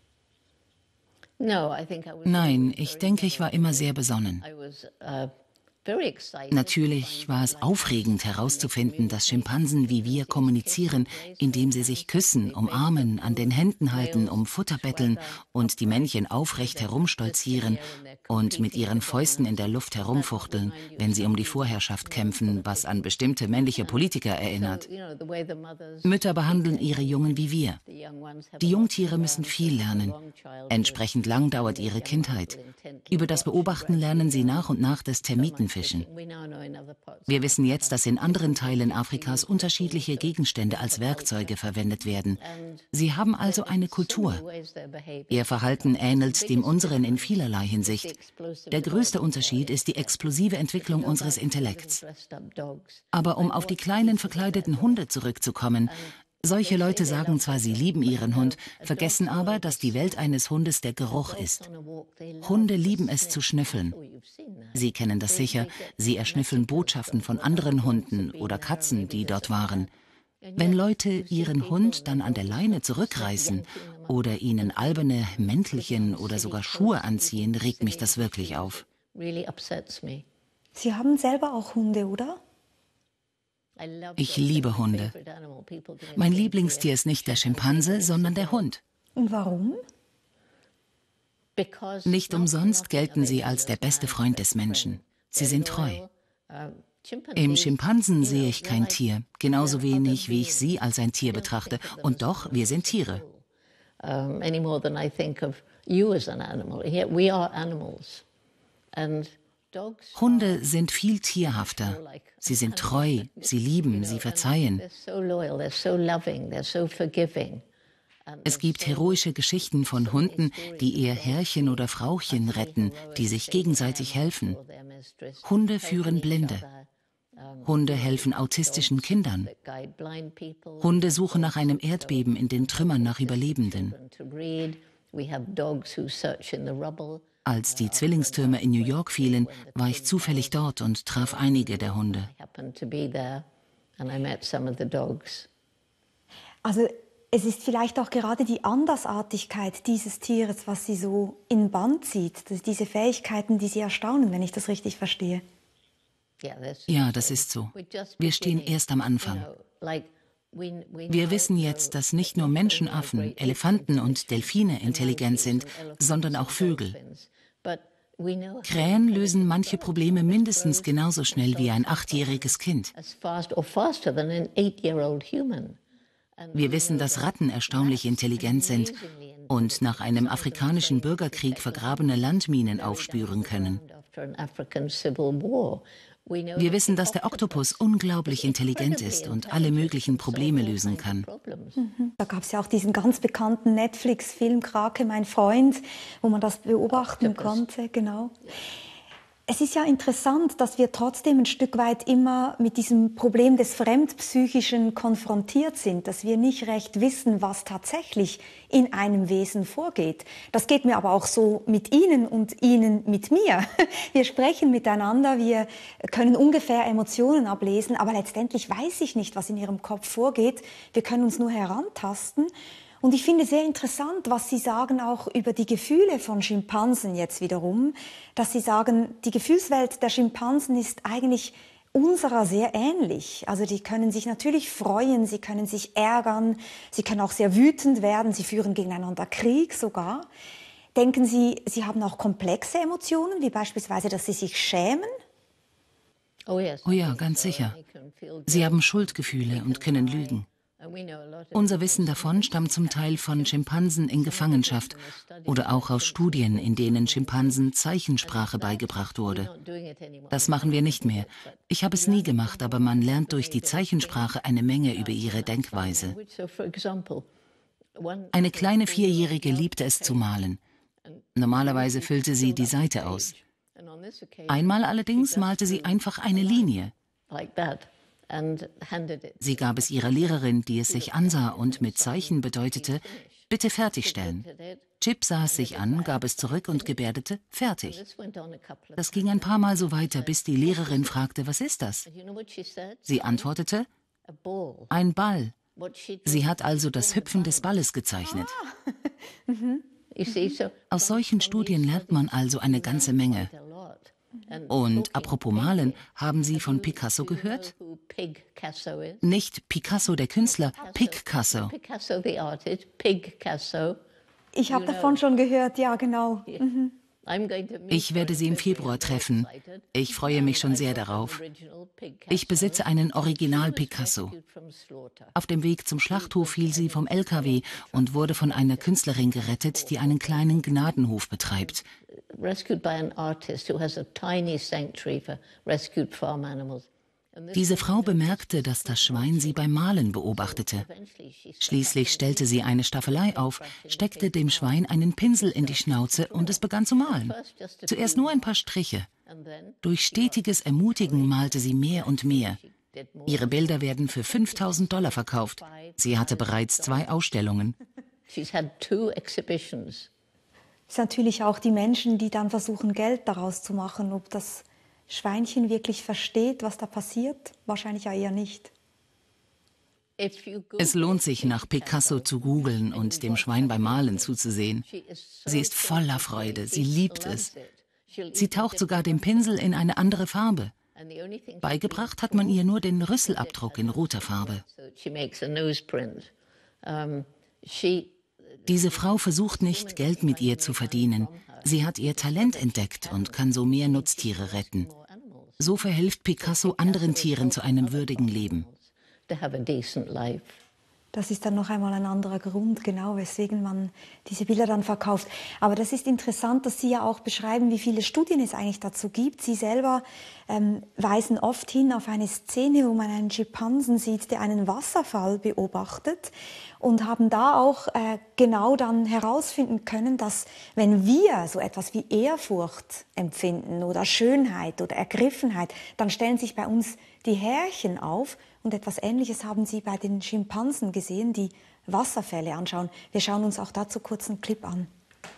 Speaker 2: Nein, ich denke, ich war immer sehr besonnen. Natürlich war es aufregend herauszufinden, dass Schimpansen wie wir kommunizieren, indem sie sich küssen, umarmen, an den Händen halten, um Futter betteln und die Männchen aufrecht herumstolzieren und mit ihren Fäusten in der Luft herumfuchteln, wenn sie um die Vorherrschaft kämpfen, was an bestimmte männliche Politiker erinnert. Mütter behandeln ihre Jungen wie wir. Die Jungtiere müssen viel lernen. Entsprechend lang dauert ihre Kindheit. Über das Beobachten lernen sie nach und nach das Termitenfischen. Wir wissen jetzt, dass in anderen Teilen Afrikas unterschiedliche Gegenstände als Werkzeuge verwendet werden. Sie haben also eine Kultur. Ihr Verhalten ähnelt dem unseren in vielerlei Hinsicht. Der größte Unterschied ist die explosive Entwicklung unseres Intellekts. Aber um auf die kleinen verkleideten Hunde zurückzukommen, solche Leute sagen zwar, sie lieben ihren Hund, vergessen aber, dass die Welt eines Hundes der Geruch ist. Hunde lieben es zu schnüffeln. Sie kennen das sicher, sie erschnüffeln Botschaften von anderen Hunden oder Katzen, die dort waren. Wenn Leute ihren Hund dann an der Leine zurückreißen oder ihnen alberne Mäntelchen oder sogar Schuhe anziehen, regt mich das wirklich auf.
Speaker 1: Sie haben selber auch Hunde, oder?
Speaker 2: Ich liebe Hunde. Mein Lieblingstier ist nicht der Schimpanse, sondern der Hund.
Speaker 1: Und warum?
Speaker 2: Nicht umsonst gelten sie als der beste Freund des Menschen. Sie sind treu. Im Schimpansen sehe ich kein Tier, genauso wenig wie ich Sie als ein Tier betrachte. Und doch, wir sind Tiere. Hunde sind viel tierhafter. Sie sind treu, sie lieben, sie verzeihen. Es gibt heroische Geschichten von Hunden, die ihr Herrchen oder Frauchen retten, die sich gegenseitig helfen. Hunde führen Blinde. Hunde helfen autistischen Kindern. Hunde suchen nach einem Erdbeben in den Trümmern nach Überlebenden. Als die Zwillingstürme in New York fielen, war ich zufällig dort und traf einige der Hunde.
Speaker 1: Also es ist vielleicht auch gerade die Andersartigkeit dieses Tieres, was Sie so in Bann zieht, diese Fähigkeiten, die Sie erstaunen, wenn ich das richtig verstehe.
Speaker 2: Ja, das ist so. Wir stehen erst am Anfang. Wir wissen jetzt, dass nicht nur Menschenaffen, Elefanten und Delfine intelligent sind, sondern auch Vögel. Krähen lösen manche Probleme mindestens genauso schnell wie ein achtjähriges Kind. Wir wissen, dass Ratten erstaunlich intelligent sind und nach einem afrikanischen Bürgerkrieg vergrabene Landminen aufspüren können. Wir wissen, dass der Oktopus unglaublich intelligent ist und alle möglichen Probleme lösen kann.
Speaker 1: Mhm. Da gab es ja auch diesen ganz bekannten Netflix-Film Krake, mein Freund, wo man das beobachten konnte. Genau. Es ist ja interessant, dass wir trotzdem ein Stück weit immer mit diesem Problem des Fremdpsychischen konfrontiert sind, dass wir nicht recht wissen, was tatsächlich in einem Wesen vorgeht. Das geht mir aber auch so mit Ihnen und Ihnen mit mir. Wir sprechen miteinander, wir können ungefähr Emotionen ablesen, aber letztendlich weiß ich nicht, was in Ihrem Kopf vorgeht. Wir können uns nur herantasten. Und ich finde sehr interessant, was Sie sagen auch über die Gefühle von Schimpansen jetzt wiederum, dass Sie sagen, die Gefühlswelt der Schimpansen ist eigentlich unserer sehr ähnlich. Also die können sich natürlich freuen, sie können sich ärgern, sie können auch sehr wütend werden, sie führen gegeneinander Krieg sogar. Denken Sie, Sie haben auch komplexe Emotionen, wie beispielsweise, dass Sie sich schämen?
Speaker 2: Oh ja, ganz sicher. Sie haben Schuldgefühle und können lügen. Unser Wissen davon stammt zum Teil von Schimpansen in Gefangenschaft oder auch aus Studien, in denen Schimpansen Zeichensprache beigebracht wurde. Das machen wir nicht mehr. Ich habe es nie gemacht, aber man lernt durch die Zeichensprache eine Menge über ihre Denkweise. Eine kleine Vierjährige liebte es zu malen. Normalerweise füllte sie die Seite aus. Einmal allerdings malte sie einfach eine Linie. Sie gab es ihrer Lehrerin, die es sich ansah und mit Zeichen bedeutete, bitte fertigstellen. Chip sah es sich an, gab es zurück und gebärdete, fertig. Das ging ein paar Mal so weiter, bis die Lehrerin fragte, was ist das? Sie antwortete, ein Ball. Sie hat also das Hüpfen des Balles gezeichnet. Aus solchen Studien lernt man also eine ganze Menge. Und apropos Malen, haben Sie von Picasso gehört? Nicht Picasso der Künstler, Picasso.
Speaker 1: Ich habe davon schon gehört, ja genau. Mhm.
Speaker 2: Ich werde sie im Februar treffen. Ich freue mich schon sehr darauf. Ich besitze einen Original Picasso. Auf dem Weg zum Schlachthof fiel sie vom L K W und wurde von einer Künstlerin gerettet, die einen kleinen Gnadenhof betreibt. Diese Frau bemerkte, dass das Schwein sie beim Malen beobachtete. Schließlich stellte sie eine Staffelei auf, steckte dem Schwein einen Pinsel in die Schnauze und es begann zu malen. Zuerst nur ein paar Striche. Durch stetiges Ermutigen malte sie mehr und mehr. Ihre Bilder werden für fünftausend Dollar verkauft. Sie hatte bereits zwei Ausstellungen.
Speaker 1: Es sind natürlich auch die Menschen, die dann versuchen, Geld daraus zu machen, ob das Schweinchen wirklich versteht, was da passiert? Wahrscheinlich ja eher nicht.
Speaker 2: Es lohnt sich, nach Picasso zu googeln und dem Schwein beim Malen zuzusehen. Sie ist voller Freude, sie liebt es. Sie taucht sogar den Pinsel in eine andere Farbe. Beigebracht hat man ihr nur den Rüsselabdruck in roter Farbe. Diese Frau versucht nicht, Geld mit ihr zu verdienen. Sie hat ihr Talent entdeckt und kann so mehr Nutztiere retten. So verhilft Picasso anderen Tieren zu einem würdigen Leben.
Speaker 1: Das ist dann noch einmal ein anderer Grund, genau, weswegen man diese Bilder dann verkauft. Aber das ist interessant, dass Sie ja auch beschreiben, wie viele Studien es eigentlich dazu gibt. Sie selber ähm, weisen oft hin auf eine Szene, wo man einen Schimpansen sieht, der einen Wasserfall beobachtet, und haben da auch äh, genau dann herausfinden können, dass wenn wir so etwas wie Ehrfurcht empfinden oder Schönheit oder Ergriffenheit, dann stellen sich bei uns die Härchen auf, und etwas Ähnliches haben Sie bei den Schimpansen gesehen, die Wasserfälle anschauen. Wir schauen uns auch dazu kurz einen Clip an.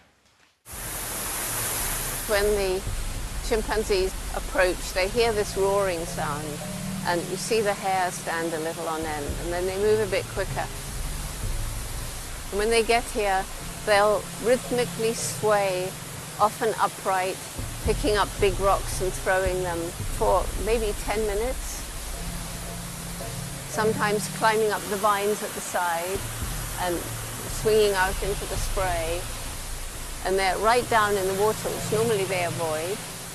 Speaker 5: When the chimpanzees approach, they hear this roaring sound, and you see the hair stand a little on end, and then they move a bit quicker. And when they get here, they'll rhythmically sway, often upright, picking up big rocks and throwing them for maybe ten minutes. Sometimes climbing up the vines at the side and swinging out into the spray. And they're right down in the water, which normally they avoid.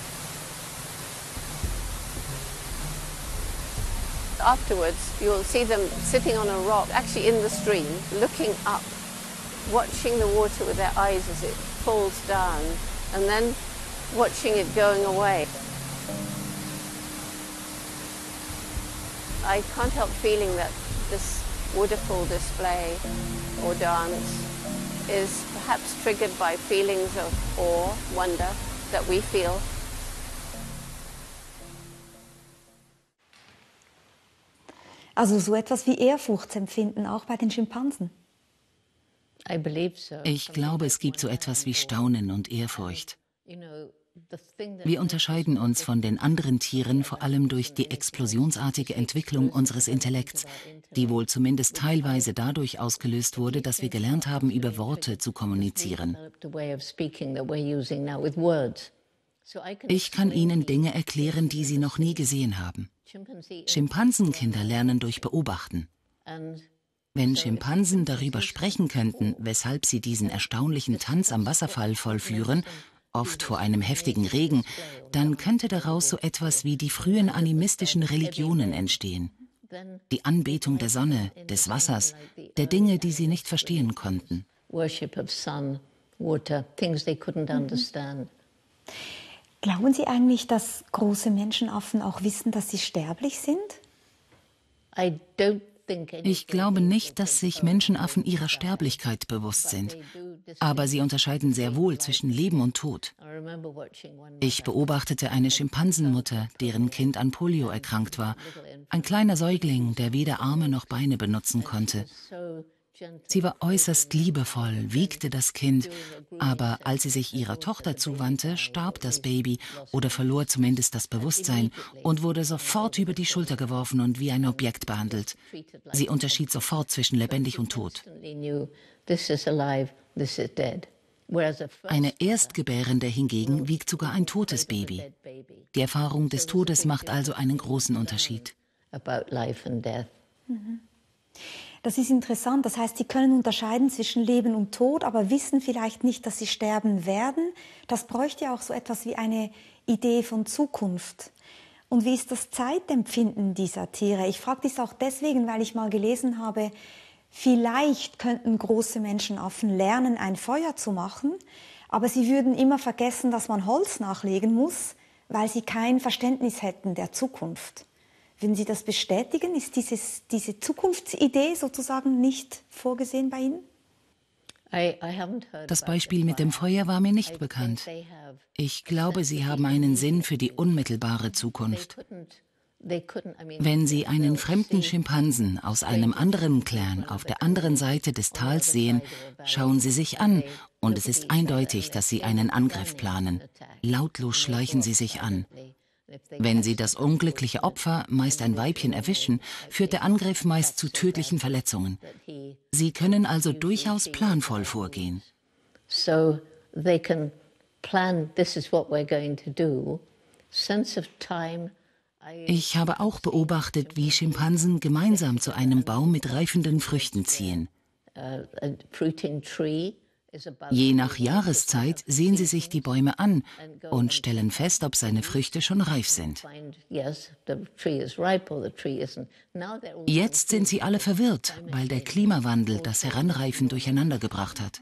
Speaker 5: Afterwards, you'll see them sitting on a rock, actually in the stream, looking up, watching the water with their eyes as it falls down. And then watching it going away. I can't help feeling that this waterfall display or dance is perhaps triggered by feelings of awe, wonder that we feel.
Speaker 1: Also so etwas wie Ehrfurchtsempfinden auch bei den Schimpansen.
Speaker 2: Ich glaube, es gibt so etwas wie Staunen und Ehrfurcht. Wir unterscheiden uns von den anderen Tieren vor allem durch die explosionsartige Entwicklung unseres Intellekts, die wohl zumindest teilweise dadurch ausgelöst wurde, dass wir gelernt haben, über Worte zu kommunizieren. Ich kann Ihnen Dinge erklären, die Sie noch nie gesehen haben. Schimpansenkinder lernen durch Beobachten. Wenn Schimpansen darüber sprechen könnten, weshalb sie diesen erstaunlichen Tanz am Wasserfall vollführen, oft vor einem heftigen Regen, dann könnte daraus so etwas wie die frühen animistischen Religionen entstehen. Die Anbetung der Sonne, des Wassers, der Dinge, die sie nicht verstehen konnten.
Speaker 1: Glauben Sie eigentlich, dass große Menschenaffen auch wissen, dass sie sterblich sind?
Speaker 2: Ich glaube nicht, dass sich Menschenaffen ihrer Sterblichkeit bewusst sind. Aber sie unterscheiden sehr wohl zwischen Leben und Tod. Ich beobachtete eine Schimpansenmutter, deren Kind an Polio erkrankt war. Ein kleiner Säugling, der weder Arme noch Beine benutzen konnte. Sie war äußerst liebevoll, wiegte das Kind, aber als sie sich ihrer Tochter zuwandte, starb das Baby oder verlor zumindest das Bewusstsein und wurde sofort über die Schulter geworfen und wie ein Objekt behandelt. Sie unterschied sofort zwischen lebendig und tot. Eine Erstgebärende hingegen wiegt sogar ein totes Baby. Die Erfahrung des Todes macht also einen großen Unterschied.
Speaker 1: Mhm. Das ist interessant. Das heißt, Sie können unterscheiden zwischen Leben und Tod, aber wissen vielleicht nicht, dass sie sterben werden. Das bräuchte ja auch so etwas wie eine Idee von Zukunft. Und wie ist das Zeitempfinden dieser Tiere? Ich frage dies auch deswegen, weil ich mal gelesen habe, vielleicht könnten große Menschenaffen lernen, ein Feuer zu machen, aber sie würden immer vergessen, dass man Holz nachlegen muss, weil sie kein Verständnis hätten der Zukunft. Würden Sie das bestätigen? Ist dieses, diese Zukunftsidee sozusagen nicht vorgesehen bei Ihnen?
Speaker 2: Das Beispiel mit dem Feuer war mir nicht bekannt. Ich glaube, Sie haben einen Sinn für die unmittelbare Zukunft. Wenn Sie einen fremden Schimpansen aus einem anderen Clan auf der anderen Seite des Tals sehen, schauen Sie sich an und es ist eindeutig, dass Sie einen Angriff planen. Lautlos schleichen Sie sich an. Wenn sie das unglückliche Opfer, meist ein Weibchen, erwischen, führt der Angriff meist zu tödlichen Verletzungen. Sie können also durchaus planvoll vorgehen. Ich habe auch beobachtet, wie Schimpansen gemeinsam zu einem Baum mit reifenden Früchten ziehen. Je nach Jahreszeit sehen sie sich die Bäume an und stellen fest, ob seine Früchte schon reif sind. Jetzt sind sie alle verwirrt, weil der Klimawandel das Heranreifen durcheinandergebracht hat.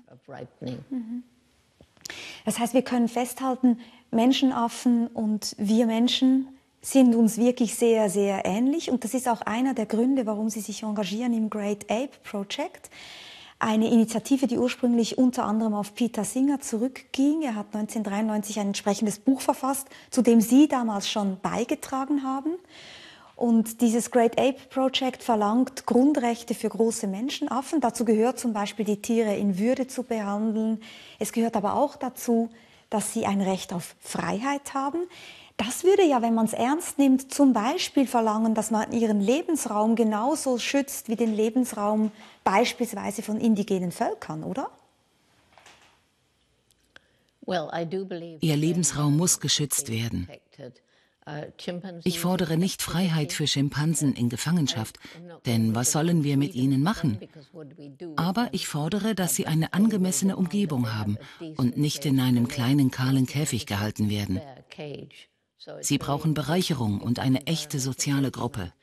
Speaker 1: Das heißt, wir können festhalten, Menschenaffen und wir Menschen sind uns wirklich sehr, sehr ähnlich. Und das ist auch einer der Gründe, warum Sie sich engagieren im Great Ape Project. Eine Initiative, die ursprünglich unter anderem auf Peter Singer zurückging. Er hat neunzehnhundertdreiundneunzig ein entsprechendes Buch verfasst, zu dem Sie damals schon beigetragen haben. Und dieses Great Ape Project verlangt Grundrechte für große Menschenaffen. Dazu gehört zum Beispiel, die Tiere in Würde zu behandeln. Es gehört aber auch dazu, dass sie ein Recht auf Freiheit haben. Das würde ja, wenn man es ernst nimmt, zum Beispiel verlangen, dass man ihren Lebensraum genauso schützt wie den Lebensraum beispielsweise von indigenen Völkern, oder?
Speaker 2: Ihr Lebensraum muss geschützt werden. Ich fordere nicht Freiheit für Schimpansen in Gefangenschaft, denn was sollen wir mit ihnen machen? Aber ich fordere, dass sie eine angemessene Umgebung haben und nicht in einem kleinen, kahlen Käfig gehalten werden. Sie brauchen Bereicherung und eine echte soziale Gruppe.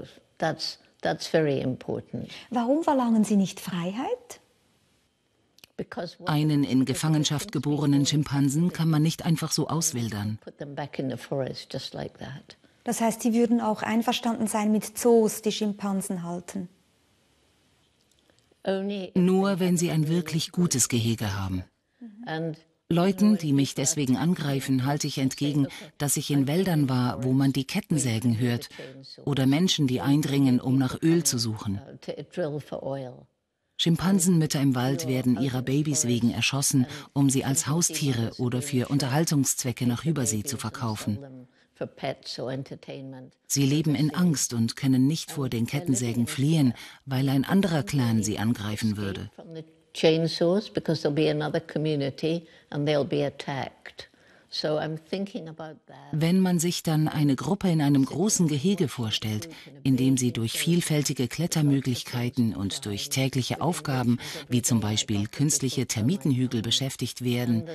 Speaker 1: Warum verlangen Sie nicht Freiheit?
Speaker 2: Einen in Gefangenschaft geborenen Schimpansen kann man nicht einfach so auswildern.
Speaker 1: Das heißt, Sie würden auch einverstanden sein mit Zoos, die Schimpansen halten?
Speaker 2: Nur wenn sie ein wirklich gutes Gehege haben. Leuten, die mich deswegen angreifen, halte ich entgegen, dass ich in Wäldern war, wo man die Kettensägen hört, oder Menschen, die eindringen, um nach Öl zu suchen. Schimpansenmütter im Wald werden ihrer Babys wegen erschossen, um sie als Haustiere oder für Unterhaltungszwecke nach Übersee zu verkaufen. Sie leben in Angst und können nicht vor den Kettensägen fliehen, weil ein anderer Clan sie angreifen würde. Wenn man sich dann eine Gruppe in einem großen Gehege vorstellt, in dem sie durch vielfältige Klettermöglichkeiten und durch tägliche Aufgaben, wie zum Beispiel künstliche Termitenhügel, beschäftigt werden,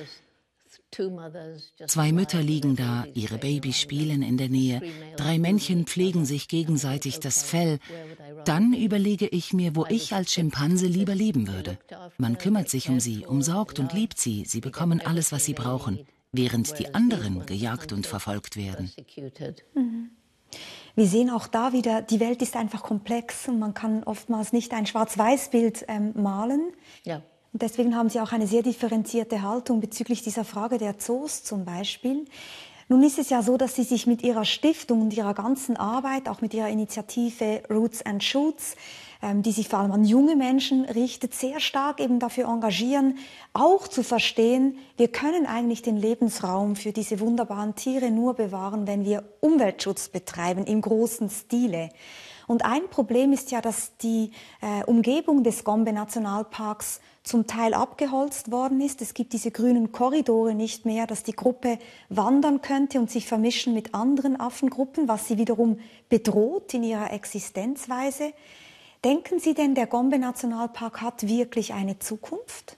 Speaker 2: zwei Mütter liegen da, ihre Babys spielen in der Nähe, drei Männchen pflegen sich gegenseitig das Fell, dann überlege ich mir, wo ich als Schimpanse lieber leben würde. Man kümmert sich um sie, umsorgt und liebt sie, sie bekommen alles, was sie brauchen, während die anderen gejagt und verfolgt werden.
Speaker 1: Mhm. Wir sehen auch da wieder, die Welt ist einfach komplex und man kann oftmals nicht ein Schwarz-Weiß-Bild ähm, malen. Ja. Und deswegen haben Sie auch eine sehr differenzierte Haltung bezüglich dieser Frage der Zoos zum Beispiel. Nun ist es ja so, dass Sie sich mit Ihrer Stiftung und Ihrer ganzen Arbeit, auch mit Ihrer Initiative Roots and Shoots, ähm, die sich vor allem an junge Menschen richtet, sehr stark eben dafür engagieren, auch zu verstehen, wir können eigentlich den Lebensraum für diese wunderbaren Tiere nur bewahren, wenn wir Umweltschutz betreiben im großen Stile. Und ein Problem ist ja, dass die äh, Umgebung des Gombe-Nationalparks zum Teil abgeholzt worden ist. Es gibt diese grünen Korridore nicht mehr, dass die Gruppe wandern könnte und sich vermischen mit anderen Affengruppen, was sie wiederum bedroht in ihrer Existenzweise. Denken Sie denn, der Gombe-Nationalpark hat wirklich eine Zukunft?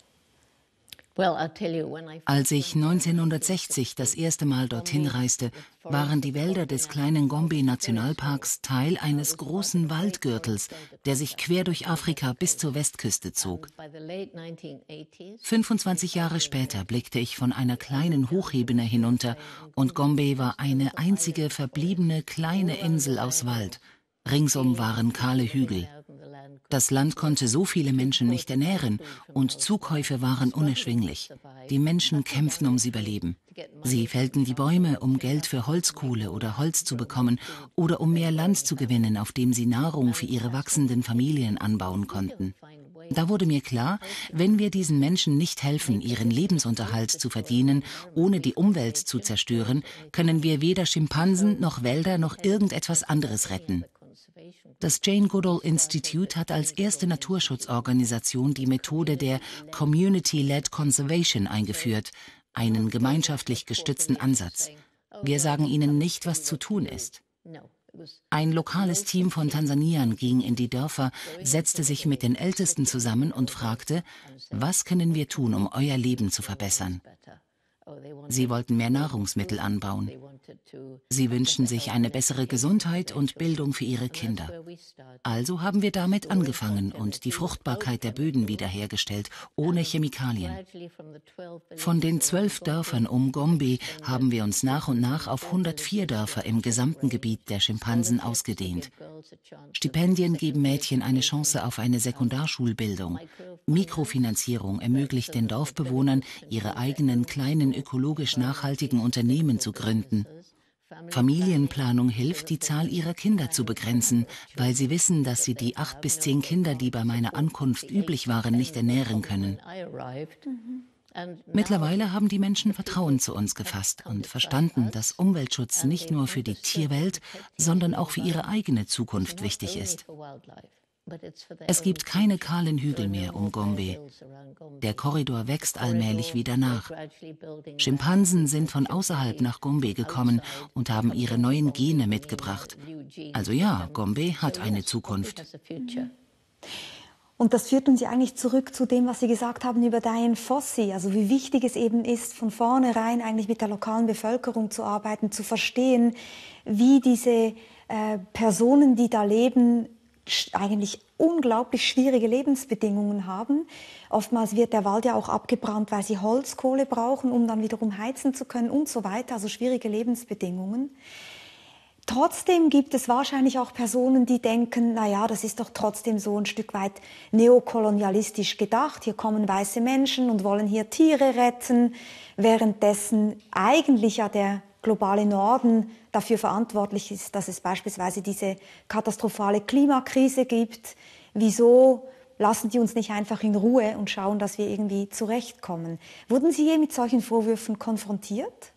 Speaker 2: Als ich neunzehnhundertsechzig das erste Mal dorthin reiste, waren die Wälder des kleinen Gombe-Nationalparks Teil eines großen Waldgürtels, der sich quer durch Afrika bis zur Westküste zog. fünfundzwanzig Jahre später blickte ich von einer kleinen Hochebene hinunter und Gombe war eine einzige verbliebene kleine Insel aus Wald. Ringsum waren kahle Hügel. Das Land konnte so viele Menschen nicht ernähren und Zukäufe waren unerschwinglich. Die Menschen kämpften ums Überleben. Sie fällten die Bäume, um Geld für Holzkohle oder Holz zu bekommen oder um mehr Land zu gewinnen, auf dem sie Nahrung für ihre wachsenden Familien anbauen konnten. Da wurde mir klar, wenn wir diesen Menschen nicht helfen, ihren Lebensunterhalt zu verdienen, ohne die Umwelt zu zerstören, können wir weder Schimpansen noch Wälder noch irgendetwas anderes retten. Das Jane Goodall Institute hat als erste Naturschutzorganisation die Methode der Community-led Conservation eingeführt, einen gemeinschaftlich gestützten Ansatz. Wir sagen ihnen nicht, was zu tun ist. Ein lokales Team von Tansaniern ging in die Dörfer, setzte sich mit den Ältesten zusammen und fragte, was können wir tun, um euer Leben zu verbessern? Sie wollten mehr Nahrungsmittel anbauen. Sie wünschten sich eine bessere Gesundheit und Bildung für ihre Kinder. Also haben wir damit angefangen und die Fruchtbarkeit der Böden wiederhergestellt, ohne Chemikalien. Von den zwölf Dörfern um Gombe haben wir uns nach und nach auf hundertvier Dörfer im gesamten Gebiet der Schimpansen ausgedehnt. Stipendien geben Mädchen eine Chance auf eine Sekundarschulbildung. Mikrofinanzierung ermöglicht den Dorfbewohnern, ihre eigenen kleinen ökologisch nachhaltigen Unternehmen zu gründen. Familienplanung hilft, die Zahl ihrer Kinder zu begrenzen, weil sie wissen, dass sie die acht bis zehn Kinder, die bei meiner Ankunft üblich waren, nicht ernähren können. Mittlerweile haben die Menschen Vertrauen zu uns gefasst und verstanden, dass Umweltschutz nicht nur für die Tierwelt, sondern auch für ihre eigene Zukunft wichtig ist. Es gibt keine kahlen Hügel mehr um Gombe. Der Korridor wächst allmählich wieder nach. Schimpansen sind von außerhalb nach Gombe gekommen und haben ihre neuen Gene mitgebracht. Also ja, Gombe hat eine Zukunft.
Speaker 1: Und das führt uns ja eigentlich zurück zu dem, was Sie gesagt haben über Dian Fossey, also wie wichtig es eben ist, von vornherein eigentlich mit der lokalen Bevölkerung zu arbeiten, zu verstehen, wie diese äh, Personen, die da leben, eigentlich unglaublich schwierige Lebensbedingungen haben. Oftmals wird der Wald ja auch abgebrannt, weil sie Holzkohle brauchen, um dann wiederum heizen zu können und so weiter, also schwierige Lebensbedingungen. Trotzdem gibt es wahrscheinlich auch Personen, die denken, na ja, das ist doch trotzdem so ein Stück weit neokolonialistisch gedacht. Hier kommen weiße Menschen und wollen hier Tiere retten, währenddessen eigentlich ja der globale Norden dafür verantwortlich ist, dass es beispielsweise diese katastrophale Klimakrise gibt. Wieso lassen die uns nicht einfach in Ruhe und schauen, dass wir irgendwie zurechtkommen? Wurden Sie je mit solchen Vorwürfen konfrontiert?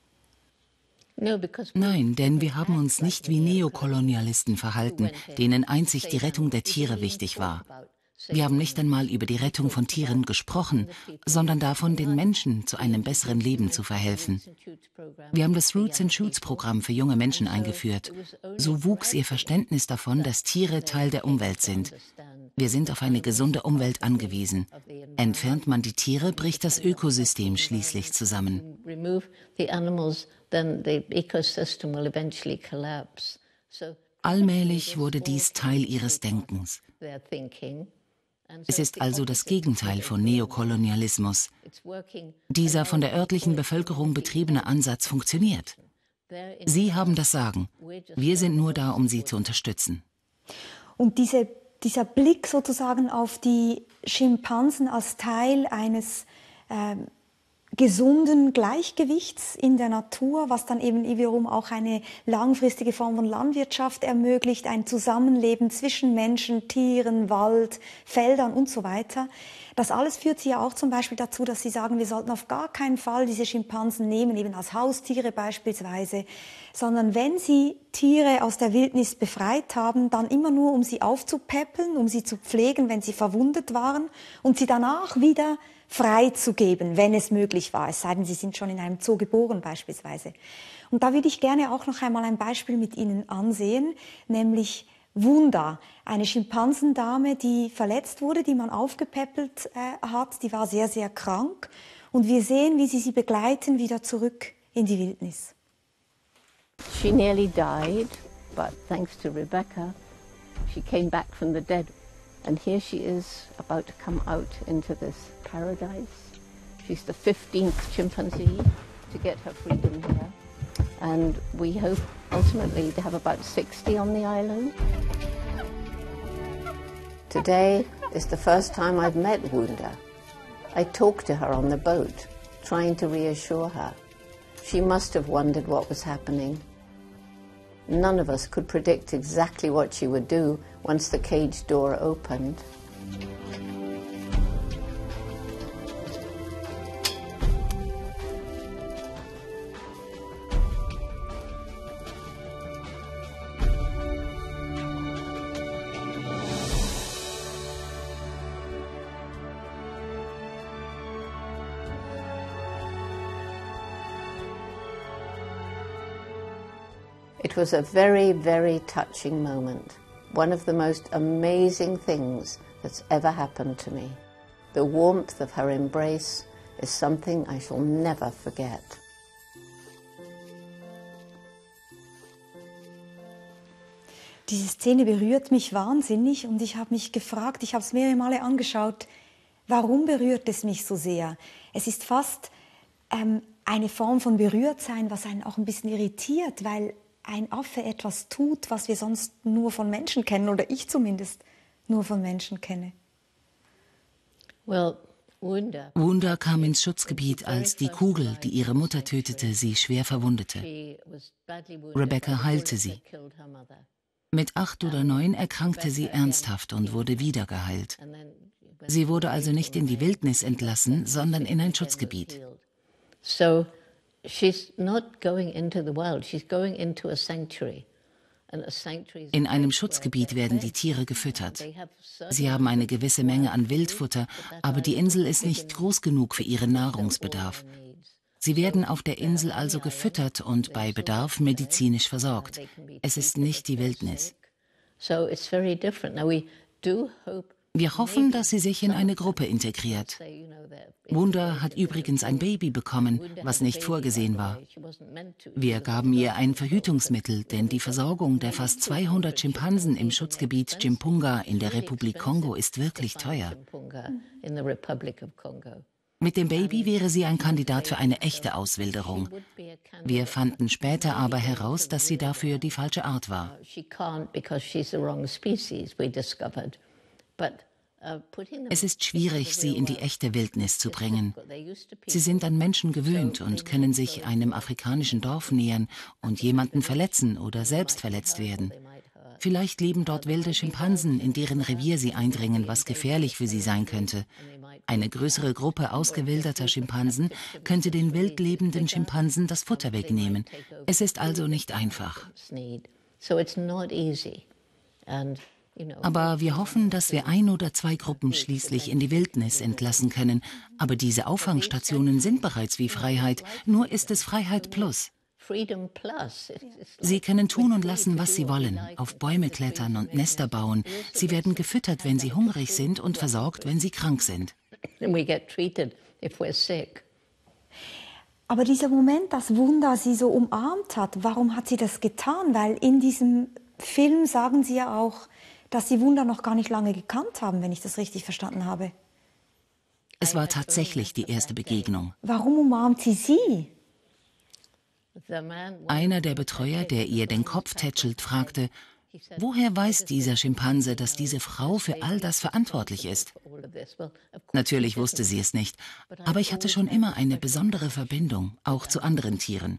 Speaker 2: Nein, denn wir haben uns nicht wie Neokolonialisten verhalten, denen einzig die Rettung der Tiere wichtig war. Wir haben nicht einmal über die Rettung von Tieren gesprochen, sondern davon, den Menschen zu einem besseren Leben zu verhelfen. Wir haben das Roots and Shoots Programm für junge Menschen eingeführt. So wuchs ihr Verständnis davon, dass Tiere Teil der Umwelt sind. Wir sind auf eine gesunde Umwelt angewiesen. Entfernt man die Tiere, bricht das Ökosystem schließlich zusammen. Allmählich wurde dies Teil ihres Denkens. Es ist also das Gegenteil von Neokolonialismus. Dieser von der örtlichen Bevölkerung betriebene Ansatz funktioniert. Sie haben das Sagen. Wir sind nur da, um sie zu unterstützen.
Speaker 1: Und diese, dieser Blick sozusagen auf die Schimpansen als Teil eines äh, gesunden Gleichgewichts in der Natur, was dann eben wiederum auch eine langfristige Form von Landwirtschaft ermöglicht, ein Zusammenleben zwischen Menschen, Tieren, Wald, Feldern und so weiter. Das alles führt Sie ja auch zum Beispiel dazu, dass Sie sagen, wir sollten auf gar keinen Fall diese Schimpansen nehmen, eben als Haustiere beispielsweise, sondern wenn Sie Tiere aus der Wildnis befreit haben, dann immer nur, um sie aufzupäppeln, um sie zu pflegen, wenn sie verwundet waren und sie danach wieder freizugeben, wenn es möglich war, es sei denn, sie sind schon in einem Zoo geboren beispielsweise. Und da würde ich gerne auch noch einmal ein Beispiel mit Ihnen ansehen, nämlich Wunda, eine Schimpansendame, die verletzt wurde, die man aufgepäppelt äh, hat, die war sehr, sehr krank. Und wir sehen, wie Sie sie begleiten, wieder zurück in die Wildnis.
Speaker 3: She nearly died, but thanks to Rebecca, she came back from the dead. And here she is about to come out into this paradise. She's the fifteenth chimpanzee to get her freedom here. And we hope ultimately to have about sixty on the island. Today is the first time I've met Wunda. I talked to her on the boat, trying to reassure her. She must have wondered what was happening. None of us could predict exactly what she would do once the cage door opened. It was a very, very touching moment. One of the most amazing things that's ever happened to me. The warmth of her embrace is something I shall never forget.
Speaker 1: Diese Szene berührt mich wahnsinnig und ich habe mich gefragt, ich habe es mehrere Male angeschaut, warum berührt es mich so sehr? Es ist fast ähm, eine Form von Berührtsein, was einen auch ein bisschen irritiert, weil ein Affe etwas tut, was wir sonst nur von Menschen kennen, oder ich zumindest nur von Menschen kenne.
Speaker 3: Well, Wunda.
Speaker 2: Wunda kam ins Schutzgebiet, als die Kugel, die ihre Mutter tötete, sie schwer verwundete. Rebecca heilte sie. Mit acht oder neun erkrankte sie ernsthaft und wurde wieder geheilt. Sie wurde also nicht in die Wildnis entlassen, sondern in ein Schutzgebiet.
Speaker 3: So she's not going into the wild, she's going into a sanctuary.
Speaker 2: In einem Schutzgebiet werden die Tiere gefüttert. Sie haben eine gewisse Menge an Wildfutter, aber die Insel ist nicht groß genug für ihren Nahrungsbedarf. Sie werden auf der Insel also gefüttert und bei Bedarf medizinisch versorgt. Es ist nicht die Wildnis. Wir hoffen, dass sie sich in eine Gruppe integriert. Wunda hat übrigens ein Baby bekommen, was nicht vorgesehen war. Wir gaben ihr ein Verhütungsmittel, denn die Versorgung der fast zweihundert Schimpansen im Schutzgebiet Chimpunga in der Republik Kongo ist wirklich teuer. Mit dem Baby wäre sie ein Kandidat für eine echte Auswilderung. Wir fanden später aber heraus, dass sie dafür die falsche Art war. Es ist schwierig, sie in die echte Wildnis zu bringen. Sie sind an Menschen gewöhnt und können sich einem afrikanischen Dorf nähern und jemanden verletzen oder selbst verletzt werden. Vielleicht leben dort wilde Schimpansen, in deren Revier sie eindringen, was gefährlich für sie sein könnte. Eine größere Gruppe ausgewilderter Schimpansen könnte den wild lebenden Schimpansen das Futter wegnehmen. Es ist also nicht einfach. Aber wir hoffen, dass wir ein oder zwei Gruppen schließlich in die Wildnis entlassen können. Aber diese Auffangstationen sind bereits wie Freiheit, nur ist es Freiheit plus. Sie können tun und lassen, was sie wollen, auf Bäume klettern und Nester bauen. Sie werden gefüttert, wenn sie hungrig sind, und versorgt, wenn sie krank sind.
Speaker 1: Aber dieser Moment, dass Wunda sie so umarmt hat, warum hat sie das getan? Weil in diesem Film sagen sie ja auch, dass sie Wunda noch gar nicht lange gekannt haben, wenn ich das richtig verstanden habe.
Speaker 2: Es war tatsächlich die erste Begegnung.
Speaker 1: Warum umarmt sie sie?
Speaker 2: Einer der Betreuer, der ihr den Kopf tätschelt, fragte, woher weiß dieser Schimpanse, dass diese Frau für all das verantwortlich ist? Natürlich wusste sie es nicht, aber ich hatte schon immer eine besondere Verbindung, auch zu anderen Tieren.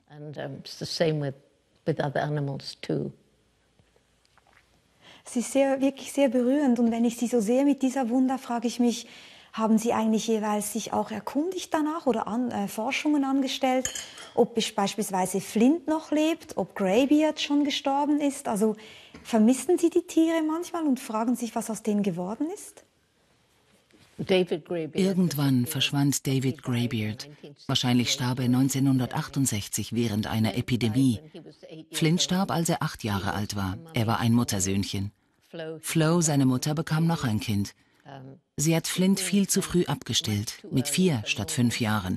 Speaker 1: Es ist sehr, wirklich sehr berührend, und wenn ich Sie so sehe mit dieser Wunda, frage ich mich, haben Sie eigentlich jeweils sich auch erkundigt danach oder an, äh, Forschungen angestellt, ob beispielsweise Flint noch lebt, ob Greybeard schon gestorben ist? Also vermissen Sie die Tiere manchmal und fragen sich, was aus denen geworden ist?
Speaker 2: Irgendwann verschwand David Greybeard. Wahrscheinlich starb er neunzehnhundertachtundsechzig während einer Epidemie. Flint starb, als er acht Jahre alt war. Er war ein Muttersöhnchen. Flo, seine Mutter, bekam noch ein Kind. Sie hat Flint viel zu früh abgestillt, mit vier statt fünf Jahren.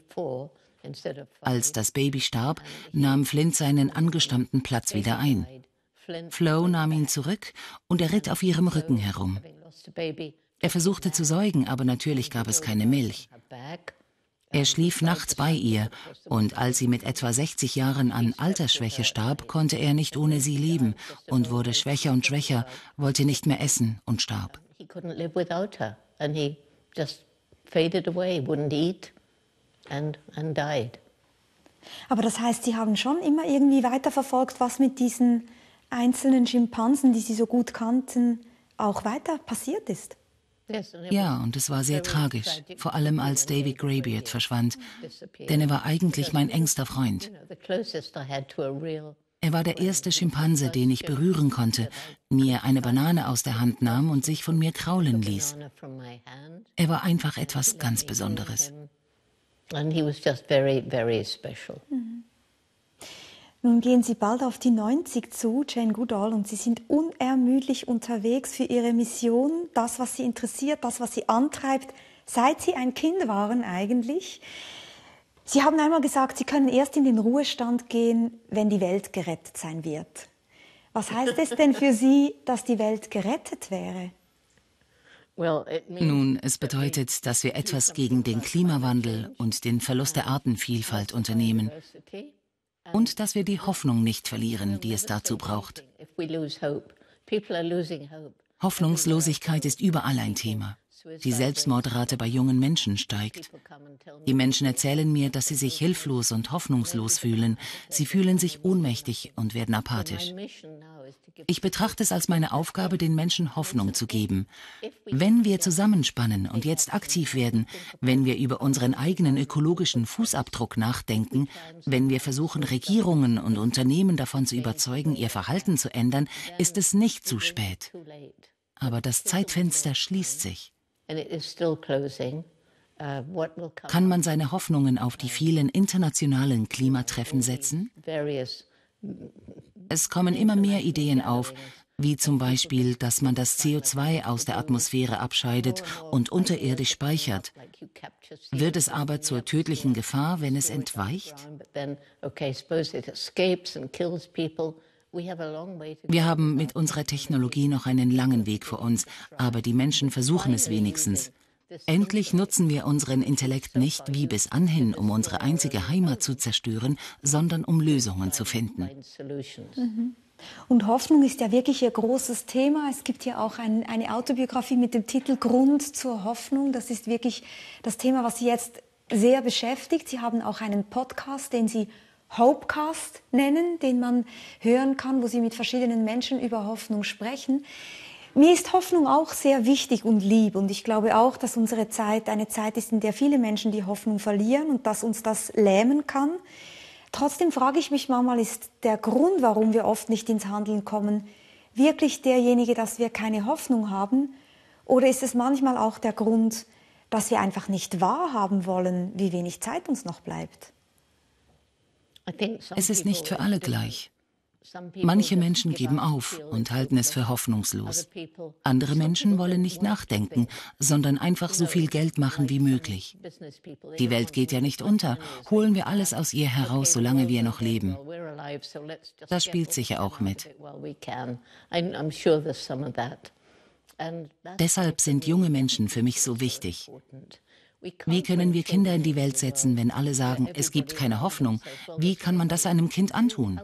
Speaker 2: Als das Baby starb, nahm Flint seinen angestammten Platz wieder ein. Flo nahm ihn zurück und er ritt auf ihrem Rücken herum. Er versuchte zu säugen, aber natürlich gab es keine Milch. Er schlief nachts bei ihr, und als sie mit etwa sechzig Jahren an Altersschwäche starb, konnte er nicht ohne sie leben und wurde schwächer und schwächer, wollte nicht mehr essen und starb.
Speaker 1: Aber das heißt, Sie haben schon immer irgendwie weiterverfolgt, was mit diesen einzelnen Schimpansen, die Sie so gut kannten, auch weiter passiert ist?
Speaker 2: Ja, und es war sehr tragisch, vor allem als David Greybeard verschwand, denn er war eigentlich mein engster Freund. Er war der erste Schimpanse, den ich berühren konnte, mir eine Banane aus der Hand nahm und sich von mir kraulen ließ. Er war einfach etwas ganz Besonderes.
Speaker 1: Mhm. Nun gehen Sie bald auf die neunzig zu, Jane Goodall, und Sie sind unermüdlich unterwegs für Ihre Mission, das, was Sie interessiert, das, was Sie antreibt, seit Sie ein Kind waren eigentlich. Sie haben einmal gesagt, Sie können erst in den Ruhestand gehen, wenn die Welt gerettet sein wird. Was heißt es denn für Sie, dass die Welt gerettet wäre?
Speaker 2: Nun, es bedeutet, dass wir etwas gegen den Klimawandel und den Verlust der Artenvielfalt unternehmen. Und dass wir die Hoffnung nicht verlieren, die es dazu braucht. Hoffnungslosigkeit ist überall ein Thema. Die Selbstmordrate bei jungen Menschen steigt. Die Menschen erzählen mir, dass sie sich hilflos und hoffnungslos fühlen. Sie fühlen sich ohnmächtig und werden apathisch. Ich betrachte es als meine Aufgabe, den Menschen Hoffnung zu geben. Wenn wir zusammenspannen und jetzt aktiv werden, wenn wir über unseren eigenen ökologischen Fußabdruck nachdenken, wenn wir versuchen, Regierungen und Unternehmen davon zu überzeugen, ihr Verhalten zu ändern, ist es nicht zu spät. Aber das Zeitfenster schließt sich. Kann man seine Hoffnungen auf die vielen internationalen Klimatreffen setzen? Es kommen immer mehr Ideen auf, Wie zum Beispiel, dass man das C O zwei aus der Atmosphäre abscheidet und unterirdisch speichert. Wird es aber zur tödlichen Gefahr, wenn es entweicht? Wir haben mit unserer Technologie noch einen langen Weg vor uns, aber die Menschen versuchen es wenigstens. Endlich nutzen wir unseren Intellekt nicht wie bis anhin, um unsere einzige Heimat zu zerstören, sondern um Lösungen zu finden.
Speaker 1: Mhm. Und Hoffnung ist ja wirklich ein großes Thema. Es gibt ja auch ein, eine Autobiografie mit dem Titel Grund zur Hoffnung. Das ist wirklich das Thema, was Sie jetzt sehr beschäftigt. Sie haben auch einen Podcast, den Sie Hopecast nennen, den man hören kann, wo Sie mit verschiedenen Menschen über Hoffnung sprechen. Mir ist Hoffnung auch sehr wichtig und lieb. Und ich glaube auch, dass unsere Zeit eine Zeit ist, in der viele Menschen die Hoffnung verlieren und dass uns das lähmen kann. Trotzdem frage ich mich manchmal, ist der Grund, warum wir oft nicht ins Handeln kommen, wirklich derjenige, dass wir keine Hoffnung haben? Oder ist es manchmal auch der Grund, dass wir einfach nicht wahrhaben wollen, wie wenig Zeit uns noch bleibt?
Speaker 2: Es ist nicht für alle gleich. Manche Menschen geben auf und halten es für hoffnungslos. Andere Menschen wollen nicht nachdenken, sondern einfach so viel Geld machen wie möglich. Die Welt geht ja nicht unter. Holen wir alles aus ihr heraus, solange wir noch leben. Das spielt sicher auch mit. Deshalb sind junge Menschen für mich so wichtig. Wie können wir Kinder in die Welt setzen, wenn alle sagen, es gibt keine Hoffnung? Wie kann man das einem Kind antun?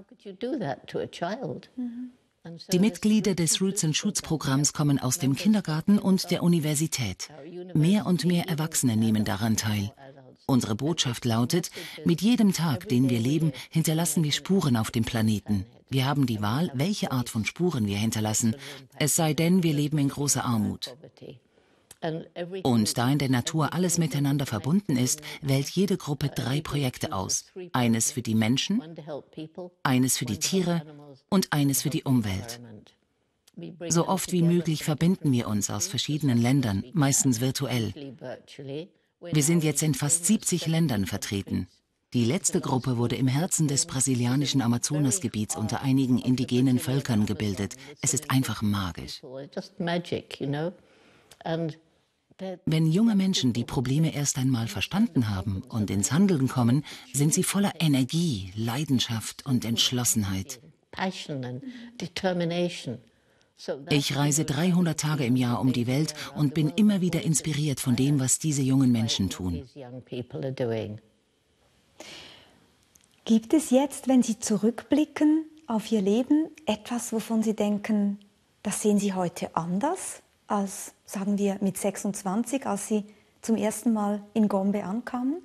Speaker 2: Die Mitglieder des Roots and Shoots Programms kommen aus dem Kindergarten und der Universität. Mehr und mehr Erwachsene nehmen daran teil. Unsere Botschaft lautet, mit jedem Tag, den wir leben, hinterlassen wir Spuren auf dem Planeten. Wir haben die Wahl, welche Art von Spuren wir hinterlassen, es sei denn, wir leben in großer Armut. Und da in der Natur alles miteinander verbunden ist, wählt jede Gruppe drei Projekte aus. Eines für die Menschen, eines für die Tiere und eines für die Umwelt. So oft wie möglich verbinden wir uns aus verschiedenen Ländern, meistens virtuell. Wir sind jetzt in fast siebzig Ländern vertreten. Die letzte Gruppe wurde im Herzen des brasilianischen Amazonasgebiets unter einigen indigenen Völkern gebildet. Es ist einfach magisch. Wenn junge Menschen die Probleme erst einmal verstanden haben und ins Handeln kommen, sind sie voller Energie, Leidenschaft und Entschlossenheit. Ich reise dreihundert Tage im Jahr um die Welt und bin immer wieder inspiriert von dem, was diese jungen Menschen tun.
Speaker 1: Gibt es jetzt, wenn Sie zurückblicken auf Ihr Leben, etwas, wovon Sie denken, das sehen Sie heute anders als, sagen wir, mit sechsundzwanzig, als Sie zum ersten Mal in Gombe ankamen?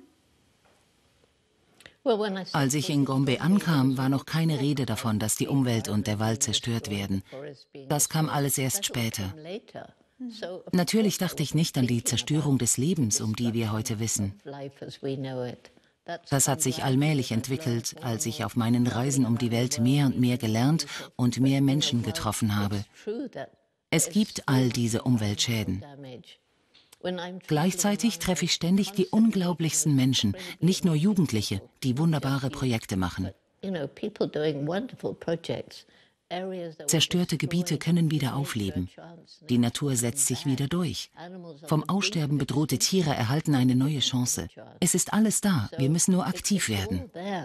Speaker 2: Als ich in Gombe ankam, war noch keine Rede davon, dass die Umwelt und der Wald zerstört werden. Das kam alles erst später. Natürlich dachte ich nicht an die Zerstörung des Lebens, um die wir heute wissen. Das hat sich allmählich entwickelt, als ich auf meinen Reisen um die Welt mehr und mehr gelernt und mehr Menschen getroffen habe. Es gibt all diese Umweltschäden. Gleichzeitig treffe ich ständig die unglaublichsten Menschen, nicht nur Jugendliche, die wunderbare Projekte machen. Zerstörte Gebiete können wieder aufleben. Die Natur setzt sich wieder durch. Vom Aussterben bedrohte Tiere erhalten eine neue Chance. Es ist alles da, wir müssen nur aktiv werden.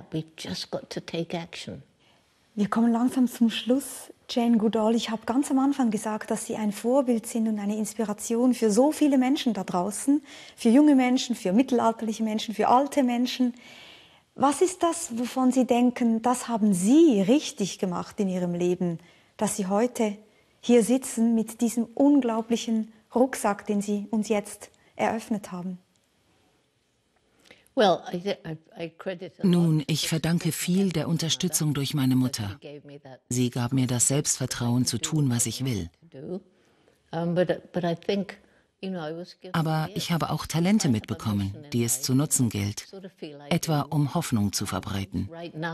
Speaker 1: Wir kommen langsam zum Schluss. Jane Goodall, ich habe ganz am Anfang gesagt, dass Sie ein Vorbild sind und eine Inspiration für so viele Menschen da draußen, für junge Menschen, für mittelalterliche Menschen, für alte Menschen. Was ist das, wovon Sie denken, das haben Sie richtig gemacht in Ihrem Leben, dass Sie heute hier sitzen mit diesem unglaublichen Rucksack, den Sie uns jetzt eröffnet haben?
Speaker 2: Nun, ich verdanke viel der Unterstützung durch meine Mutter. Sie gab mir das Selbstvertrauen zu tun, was ich will. Aber ich habe auch Talente mitbekommen, die es zu nutzen gilt, etwa um Hoffnung zu verbreiten.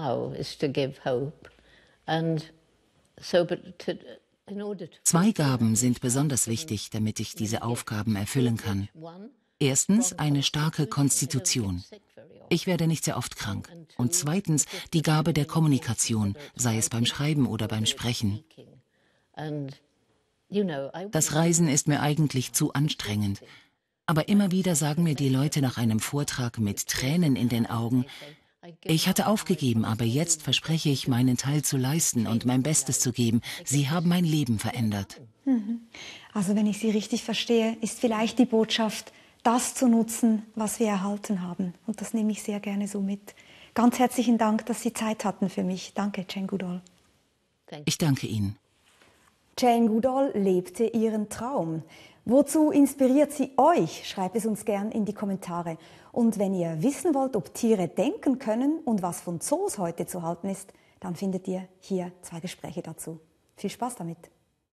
Speaker 2: Zwei Gaben sind besonders wichtig, damit ich diese Aufgaben erfüllen kann. Erstens eine starke Konstitution. Ich werde nicht sehr oft krank. Und zweitens die Gabe der Kommunikation, sei es beim Schreiben oder beim Sprechen. Das Reisen ist mir eigentlich zu anstrengend. Aber immer wieder sagen mir die Leute nach einem Vortrag mit Tränen in den Augen, ich hatte aufgegeben, aber jetzt verspreche ich, meinen Teil zu leisten und mein Bestes zu geben. Sie haben mein Leben verändert.
Speaker 1: Also wenn ich Sie richtig verstehe, ist vielleicht die Botschaft, das zu nutzen, was wir erhalten haben. Und das nehme ich sehr gerne so mit. Ganz herzlichen Dank, dass Sie Zeit hatten für mich. Danke, Jane Goodall.
Speaker 2: Ich danke Ihnen.
Speaker 1: Jane Goodall lebte ihren Traum. Wozu inspiriert sie euch? Schreibt es uns gern in die Kommentare. Und wenn ihr wissen wollt, ob Tiere denken können und was von Zoos heute zu halten ist, dann findet ihr hier zwei Gespräche dazu. Viel Spaß damit!